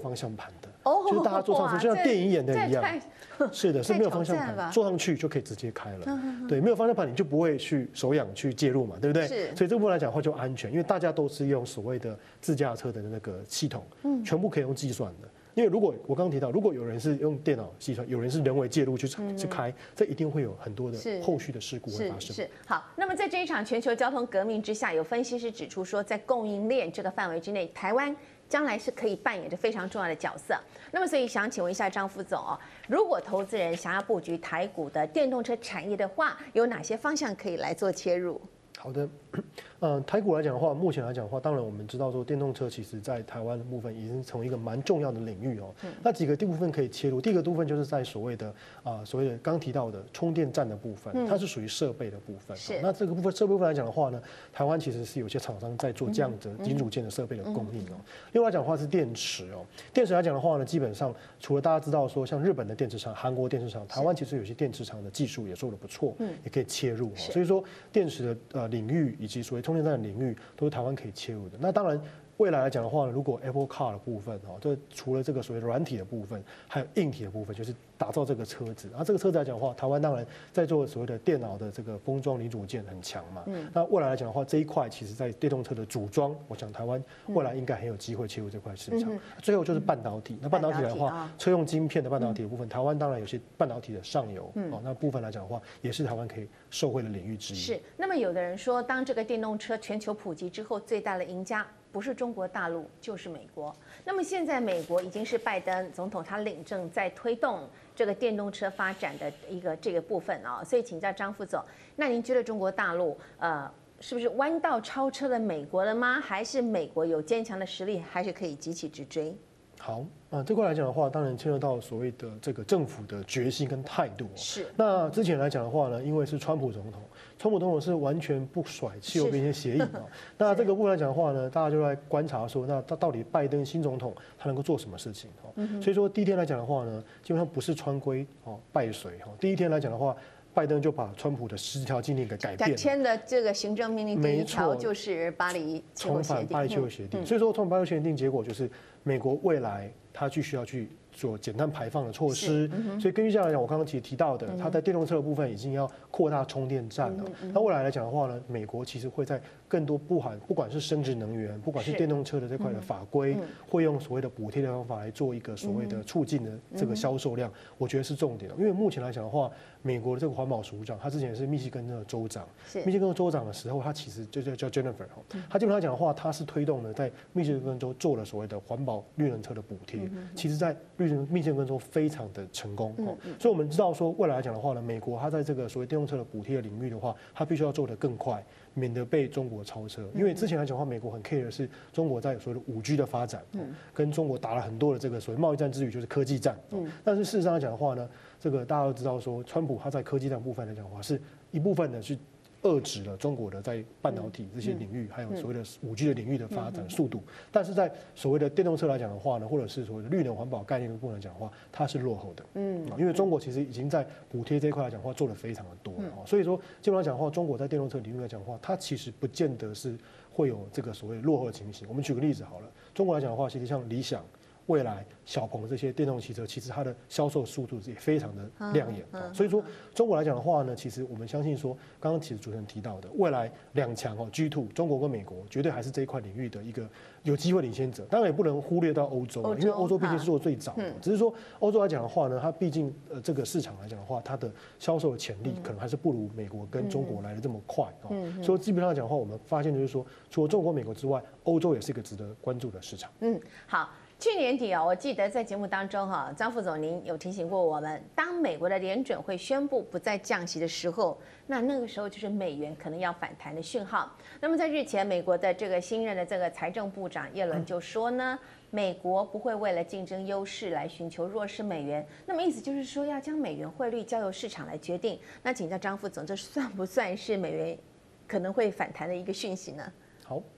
Speaker 19: 方向盘的，
Speaker 1: 哦，
Speaker 19: 就是大家坐上车就像电影演的一样。是的，是没有方向
Speaker 1: 太挑战了吧
Speaker 19: 盘，坐上去就可以直接开了。对，没有方向盘你就不会去手痒去介入嘛，对不对？
Speaker 1: 是。
Speaker 19: 所以这部分来讲的话就安全，因为大家都是用所谓的自驾车的那个系统，全部可以用计算的。因为如果我刚刚提到，如果有人是用电脑计算，有人是人为介入去开，这一定会有很多的后续的事故会发生。
Speaker 1: 是好。那么在这一场全球交通革命之下，有分析师指出说，在供应链这个范围之内，台湾将来是可以扮演着非常重要的角色。那么，所以想请问一下张副总哦，如果投资人想要布局台股的电动车产业的话，有哪些方向可以来做切入？
Speaker 19: 好的，台股来讲的话，目前来讲的话，当然我们知道说电动车其实在台湾的部分已经成为一个蛮重要的领域哦。那几个部分可以切入，第一个部分就是在所谓的刚提到的充电站的部分，它是属于设备的部分。是。那这个部分设备部分来讲的话呢，台湾其实是有些厂商在做这样的零组件的设备的供应哦。另外来讲的话是电池哦，电池来讲的话呢，基本上除了大家知道说像日本的电池厂、韩国电池厂，台湾其实有些电池厂的技术也做得不错，也可以切入。所以说电池的领域以及所谓充电站的领域都是台湾可以切入的。那当然，未来来讲的话呢，如果 Apple Car 的部分哦，这除了这个所谓的软体的部分，还有硬体的部分，就是打造这个车子。然后这个车子来讲的话，台湾当然在做所谓的电脑的这个封装零组件很强嘛。那未来来讲的话，这一块其实在电动车的组装，我想台湾未来应该很有机会切入这块市场。最后就是半导体，那半导体的话，车用晶片的半导体的部分，台湾当然有些半导体的上游哦，那部分来讲的话，也是台湾可以受惠的领域之一。
Speaker 1: 是。那么有的人说，当这个电动车全球普及之后，最大的赢家不是中国大陆就是美国。那么现在美国已经是拜登总统他领政在推动这个电动车发展的这个部分啊，所以请教张副总，那您觉得中国大陆是不是弯道超车了美国了吗？还是美国有坚强的实力，还是可以急起直追？
Speaker 19: 好，这块来讲的话，当然牵涉到所谓的这个政府的决心跟态度。
Speaker 1: 是。那
Speaker 19: 之前来讲的话呢，因为是川普总统是完全不甩气候变迁协议哦。那这个部分来讲的话呢，大家就来观察说，那到底拜登新总统他能够做什么事情哦？所以说第一天来讲的话呢，基本上不是川规败水哈。第一天来讲的话，拜登就把川普的10条禁令给改变了，
Speaker 1: 签的这个行政命令第一条就是巴黎气候协定，
Speaker 19: 重返巴黎气候协定。所以说，重返巴黎协定结果就是美国未来它必须要去做减碳排放的措施。所以根据这样来讲，我刚刚其实提到的，它在电动车的部分已经要扩大充电站了。那未来来讲的话呢，美国其实会在更多不管是生质能源，不管是电动车的这块的法规，会用所谓的补贴的方法来做一个所谓的促进的这个销售量，我觉得是重点。因为目前来讲的话，美国的这个环保署长，他之前是密西根的州长，密西根州长的时候，他其实就叫 Jennifer， 他基本上讲的话，他是推动了在密西根州做了所谓的环保绿能车的补贴，其实在密西根州非常的成功。所以我们知道说，未来来讲的话呢，美国它在这个所谓电动车的补贴的领域的话，它必须要做得更快，免得被中国超车。因为之前来讲的话，美国很 care 的是中国在所谓的5G 的发展，跟中国打了很多的这个所谓贸易战之余，就是科技战。但是事实上来讲的话呢，这个大家都知道说，川普他在科技战部分来讲的话，是一部分的去遏制了中国的在半导体这些领域，还有所谓的5G 的领域的发展速度。但是在所谓的电动车来讲的话呢，或者是所谓的绿能环保概念的部分来讲的话，它是落后的。因为中国其实已经在补贴这一块来讲的话做得非常的多了。所以说基本上讲的话，中国在电动车领域来讲的话，它其实不见得是会有这个所谓落后的情形。我们举个例子好了，中国来讲的话，其实像理想、未来、小鹏这些电动汽车，其实它的销售速度也非常的亮眼。所以说，中国来讲的话呢，其实我们相信说，刚刚其实主持人提到的，未来2强G2，中国跟美国绝对还是这一块领域的一个有机会领先者。当然也不能忽略到欧洲，因为欧洲毕竟是做最早的。只是说欧洲来讲的话呢，它毕竟这个市场来讲的话，它的销售的潜力可能还是不如美国跟中国来的这么快。所以基本上来讲的话，我们发现就是说，除了中国、美国之外，欧洲也是一个值得关注的市场。
Speaker 1: 好。去年底我记得在节目当中张副总您有提醒过我们，当美国的联准会宣布不再降息的时候，那个时候就是美元可能要反弹的讯号。那么在日前，美国的这个新任的这个财政部长耶伦就说呢，美国不会为了竞争优势来寻求弱势美元，那么意思就是说要将美元汇率交由市场来决定。那请教张副总，这算不算是美元可能会反弹的一个讯息呢？
Speaker 19: 好。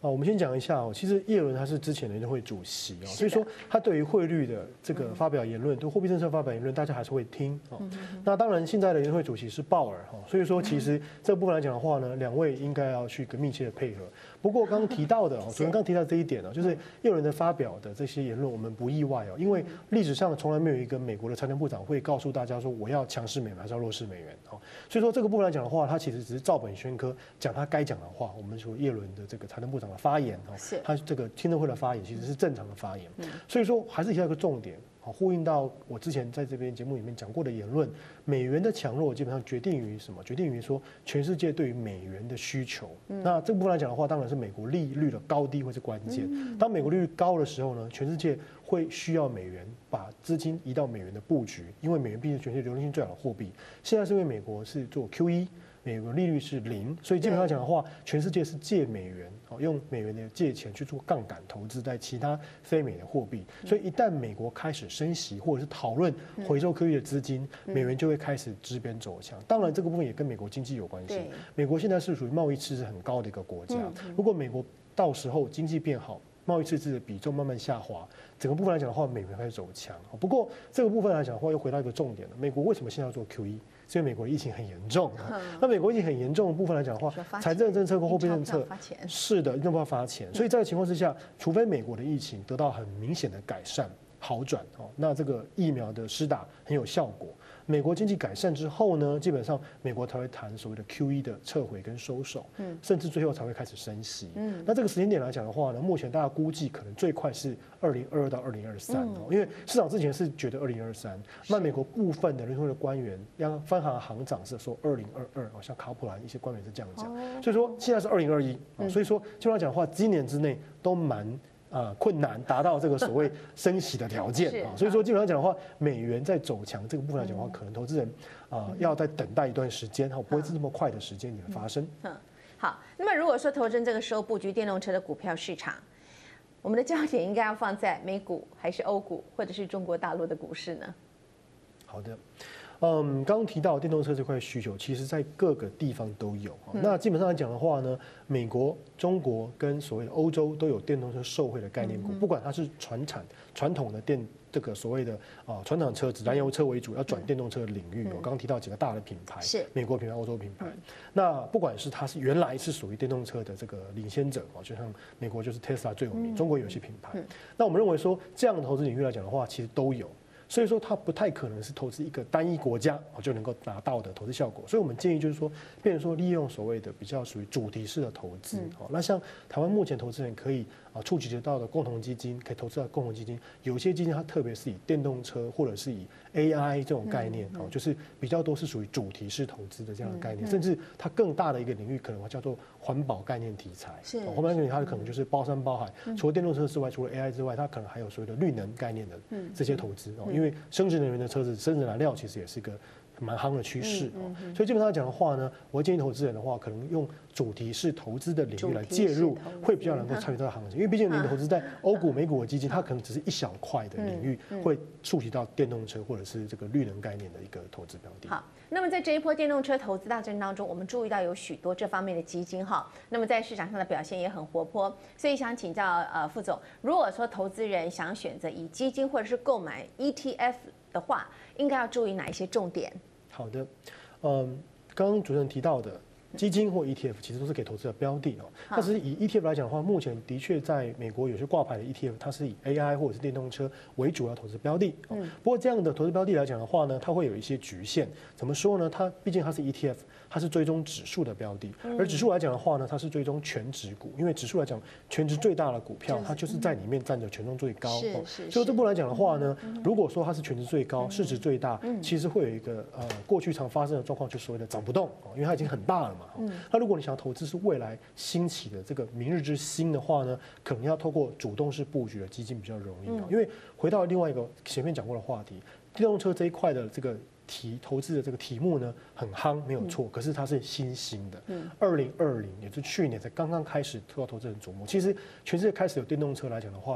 Speaker 19: 我们先讲一下哦，其实叶伦他是之前的联准会主席哦，所以说他对于汇率的这个发表言论，对货币政策发表言论，大家还是会听哦。那当然，现在的联准会主席是鲍尔哈，所以说其实这部分来讲的话呢，两位应该要去一个密切的配合。不过刚刚提到的哦，主任刚提到这一点呢，就是叶伦的发表的这些言论，我们不意外哦，因为历史上从来没有一个美国的财政部长会告诉大家说我要强势美元还是要弱势美元哦。所以说这个部分来讲的话，他其实只是照本宣科，讲他该讲的话。我们说叶伦的这个财政部长的发言哦，他这个听证会的发言其实是正常的发言，所以说还是有一个重点。呼应到我之前在这边节目里面讲过的言论，美元的强弱基本上决定于什么？决定于说全世界对于美元的需求。那这部分来讲的话，当然是美国利率的高低会是关键。当美国利率高的时候呢，全世界会需要美元，把资金移到美元的布局，因为美元毕竟是全世界流动性最好的货币。现在是因为美国是做 QE。美国利率是0，所以基本上讲的话，全世界是借美元，用美元的借钱去做杠杆投资在其他非美的货币。所以一旦美国开始升息或者是讨论回收QE的资金，美元就会开始支边走强。当然，这个部分也跟美国经济有关系。美国现在是属于贸易赤字很高的一个国家，如果美国到时候经济变好，贸易赤字的比重慢慢下滑，整个部分来讲的话，美元开始走强。不过这个部分来讲的话，又回到一个重点了：美国为什么现在要做 QE？是因为美国疫情很严重，那美国疫情很严重的部分来讲的话，财政政策跟货币政策是的，一定要发钱。所以在这个情况之下，除非美国的疫情得到很明显的改善好转哦，那这个疫苗的施打很有效果。美国经济改善之后呢，基本上美国才会谈所谓的 QE 的撤回跟收手，甚至最后才会开始升息。那这个时间点来讲的话呢，目前大家估计可能最快是2022到2023哦，因为市场之前是觉得2023，那美国部分的联储会的官员，像分行行长是说2022，像卡普兰一些官员是这样讲，所以说现在是2021，所以说基本上讲的话，今年之内都蛮。困难达到这个所谓升息的条件啊，所以说基本上讲的话，美元在走强这个部分来讲的话，可能投资人要再等待一段时间，不会是这么快的时间点发生。
Speaker 1: 好，那么如果说投资人这个时候布局电动车的股票市场，我们的焦点应该要放在美股还是欧股，或者是中国大陆的股市呢？
Speaker 19: 好的。刚刚提到电动车这块需求，其实在各个地方都有。那基本上来讲的话呢，美国、中国跟所谓的欧洲都有电动车受惠的概念股，不管它是传统的这个所谓的传统车子燃油车为主，要转电动车的领域。我刚刚提到几个大的品牌，是美国品牌、欧洲品牌。那不管是它是原来是属于电动车的这个领先者，就像美国就是 Tesla 最有名，中国有些品牌。那我们认为说这样的投资领域来讲的话，其实都有。所以说它不太可能是投资一个单一国家就能够达到的投资效果，所以我们建议就是说，变成说利用所谓的比较属于主题式的投资。那像台湾目前投资人可以触及得到的共同基金，可以投资到共同基金，有些基金它特别是以电动车或者是以 AI 这种概念就是比较多是属于主题式投资的这样的概念，甚至它更大的一个领域可能叫做环保概念题材。环保概念它可能就是包山包海，除了电动车之外，除了 AI 之外，它可能还有所谓的绿能概念的这些投资因为生质能源的车子、生质燃料其实也是一个蛮夯的趋势所以基本上讲的话呢，我会建议投资人的话，可能用主题式投资的领域来介入，会比较能够参与到行情。因为毕竟您投资在欧股、美股的基金，它可能只是一小块的领域，会触及到电动车或者是这个绿能概念的一个投资标的。
Speaker 1: 好，那么在这一波电动车投资大战当中，我们注意到有许多这方面的基金那么在市场上的表现也很活泼，所以想请教副总，如果说投资人想选择以基金或者是购买 ETF 的话，应该要注意哪一些重点？
Speaker 19: 好的，刚刚主持人提到的基金或 ETF 其实都是给投资的标的但是以 ETF 来讲的话，目前的确在美国有些挂牌的 ETF， 它是以 AI 或者是电动车为主要投资标的不过这样的投资标的来讲的话呢，它会有一些局限。怎么说呢？它毕竟它是 ETF， 它是追踪指数的标的，而指数来讲的话呢，它是追踪全指股，因为指数来讲，全值最大的股票，它就是在里面占着权重最高。所以这部分来讲的话呢，如果说它是权值最高、市值最大，其实会有一个过去常发生的状况，就是所谓的涨不动因为它已经很大了嘛。那如果你想要投资是未来兴起的这个明日之星的话呢，可能要透过主动式布局的基金比较容易因为回到另外一个前面讲过的话题，电动车这一块的这个投资的这个题目呢很夯没有错，可是它是新兴的，2020也是去年才刚刚开始受到投资人瞩目。其实全世界开始有电动车来讲的话，是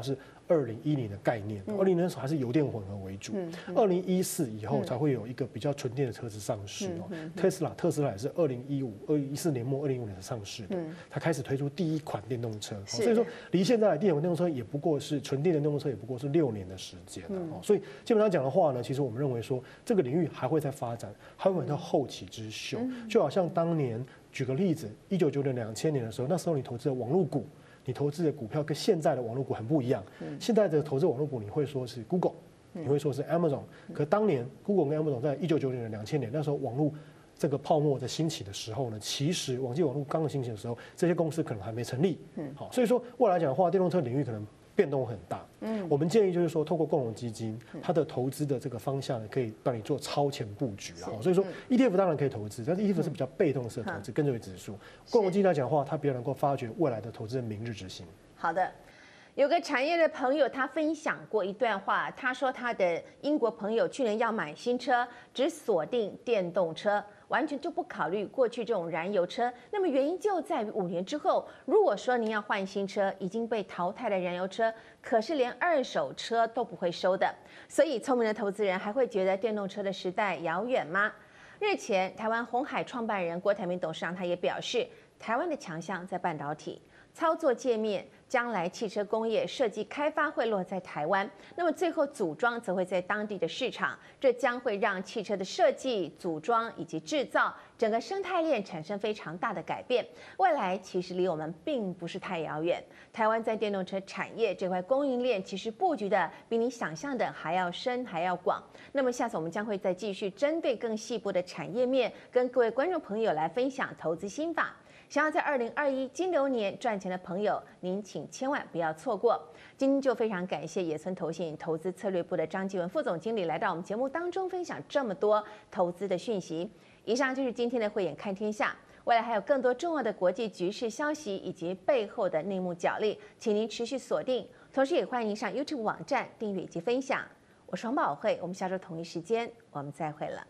Speaker 19: 2010的概念，2010的时候还是油电混合为主，2014以后才会有一个比较纯电的车子上市哦。特斯拉也是2014年末、2015年才上市的，才开始推出第一款电动车。所以说，离现在电动车也不过是纯电的电动车，也不过是6年的时间哦。所以基本上讲的话呢，其实我们认为说这个领域还会再发展，还会到后起之秀。就好像当年举个例子，1990年、2000年的时候，那时候你投资的网络股。你投资的股票跟现在的网络股很不一样。现在的投资网络股，你会说是 Google， 你会说是 Amazon。可当年 Google 跟 Amazon 在1990年、2000年那时候网络这个泡沫在兴起的时候呢，其实网际网络刚刚兴起的时候，这些公司可能还没成立。好，所以说未来来讲的话，电动车领域可能变动很大。我们建议就是说，透过共同基金，它的投资的这个方向呢，可以帮你做超前布局啦。所以说 ETF 当然可以投资，但是 ETF 是比较被动式的投资，跟随指数。共同基金来讲的话，它比较能够发掘未来的投资人明日之星。
Speaker 1: 好的。有个产业的朋友，他分享过一段话，他说他的英国朋友去年要买新车，只锁定电动车，完全就不考虑过去这种燃油车。那么原因就在于5年之后，如果说您要换新车，已经被淘汰的燃油车，可是连2手车都不会收的。所以聪明的投资人还会觉得电动车的时代遥远吗？日前，台湾鸿海创办人郭台铭董事长他也表示，台湾的强项在半导体。操作界面，将来汽车工业设计开发会落在台湾，那么最后组装则会在当地的市场，这将会让汽车的设计、组装以及制造整个生态链产生非常大的改变。未来其实离我们并不是太遥远，台湾在电动车产业这块供应链其实布局的比你想象的还要深还要广。那么下次我们将会再继续针对更细部的产业面，跟各位观众朋友来分享投资心法。想要在2021金牛年赚钱的朋友，您请千万不要错过。今天就非常感谢野村投信投资策略部的张继文副总经理来到我们节目当中分享这么多投资的讯息。以上就是今天的慧眼看天下，未来还有更多重要的国际局势消息以及背后的内幕角力，请您持续锁定。同时也欢迎您上 YouTube 网站订阅以及分享。我是黄宝慧，我们下周同一时间我们再会了。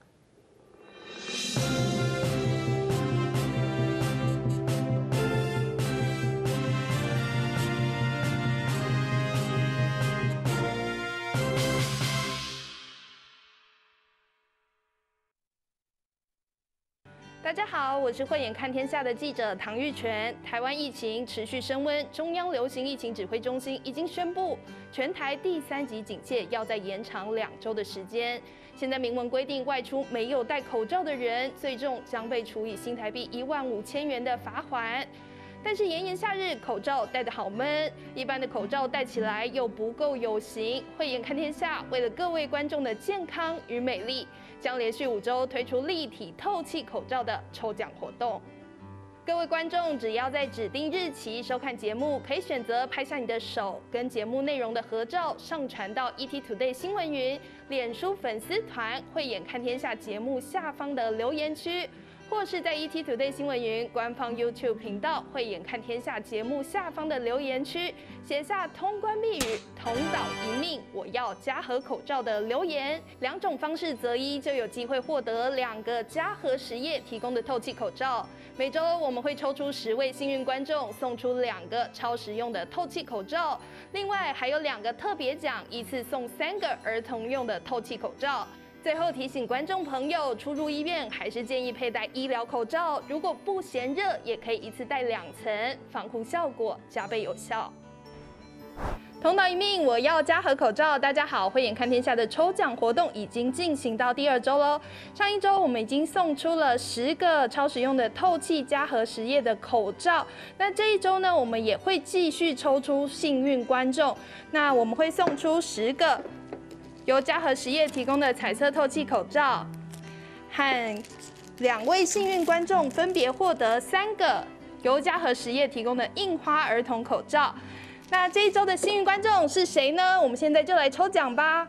Speaker 20: 大家好，我是慧眼看天下的记者唐玉泉。台湾疫情持续升温，中央流行疫情指挥中心已经宣布，全台第3级警戒要再延长2周的时间。现在明文规定，外出没有戴口罩的人，最重将被处以新台币15000元的罚款。但是炎炎夏日，口罩戴得好闷，一般的口罩戴起来又不够有型。慧眼看天下为了各位观众的健康与美丽，将连续5周推出立体透气口罩的抽奖活动。各位观众只要在指定日期收看节目，可以选择拍下你的手跟节目内容的合照，上传到 ETtoday 新闻云、脸书粉丝团慧眼看天下节目下方的留言区，或是在 ETtoday 新闻云官方 YouTube 频道慧眼看天下节目下方的留言区，写下通关密语“同岛一命，我要嘉禾口罩”的留言，2种方式择一，就有机会获得2个嘉禾实业提供的透气口罩。每周我们会抽出10位幸运观众，送出2个超实用的透气口罩，另外还有2个特别奖，一次送3个儿童用的透气口罩。最后提醒观众朋友，出入医院还是建议佩戴医疗口罩，如果不嫌热，也可以一次戴2层，防护效果加倍有效。同岛一命，我要嘉禾口罩。大家好，慧眼看天下的抽奖活动已经进行到第2周喽。上1周我们已经送出了10个超实用的透气嘉禾实业的口罩。那这1周呢，我们也会继续抽出幸运观众。那我们会送出10个由嘉禾实业提供的彩色透气口罩，和2位幸运观众分别获得3个由嘉禾实业提供的印花儿童口罩。那这1周的幸运观众是谁呢？我们现在就来抽奖吧。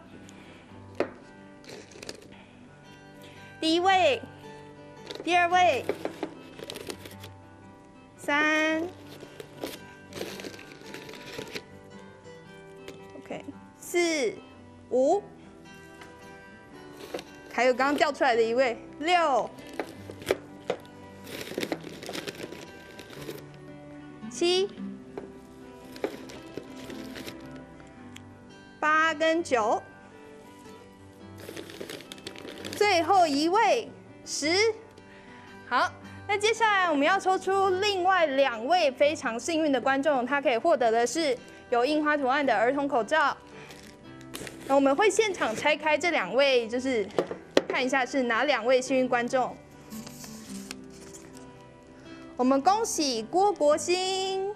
Speaker 20: 第1位、第2位、3 ，OK， 4、5，还有刚刚掉出来的1位，6、7、 跟9，最后一位10。好，那接下来我们要抽出另外2位非常幸运的观众，他可以获得的是有印花图案的儿童口罩。那我们会现场拆开这2位，就是看一下是哪2位幸运观众。我们恭喜郭国兴。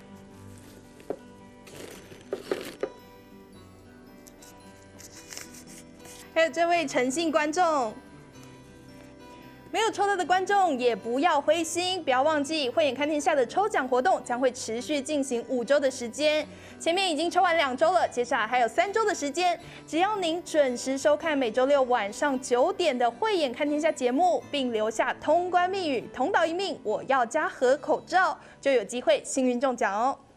Speaker 20: 还有这位诚信观众。没有抽到的观众也不要灰心，不要忘记慧眼看天下的抽奖活动将会持续进行5周的时间，前面已经抽完2周了，接下来还有3周的时间。只要您准时收看每周6晚上9点的慧眼看天下节目，并留下通关密语“同岛一命，我要家和口罩”，就有机会幸运中奖哦。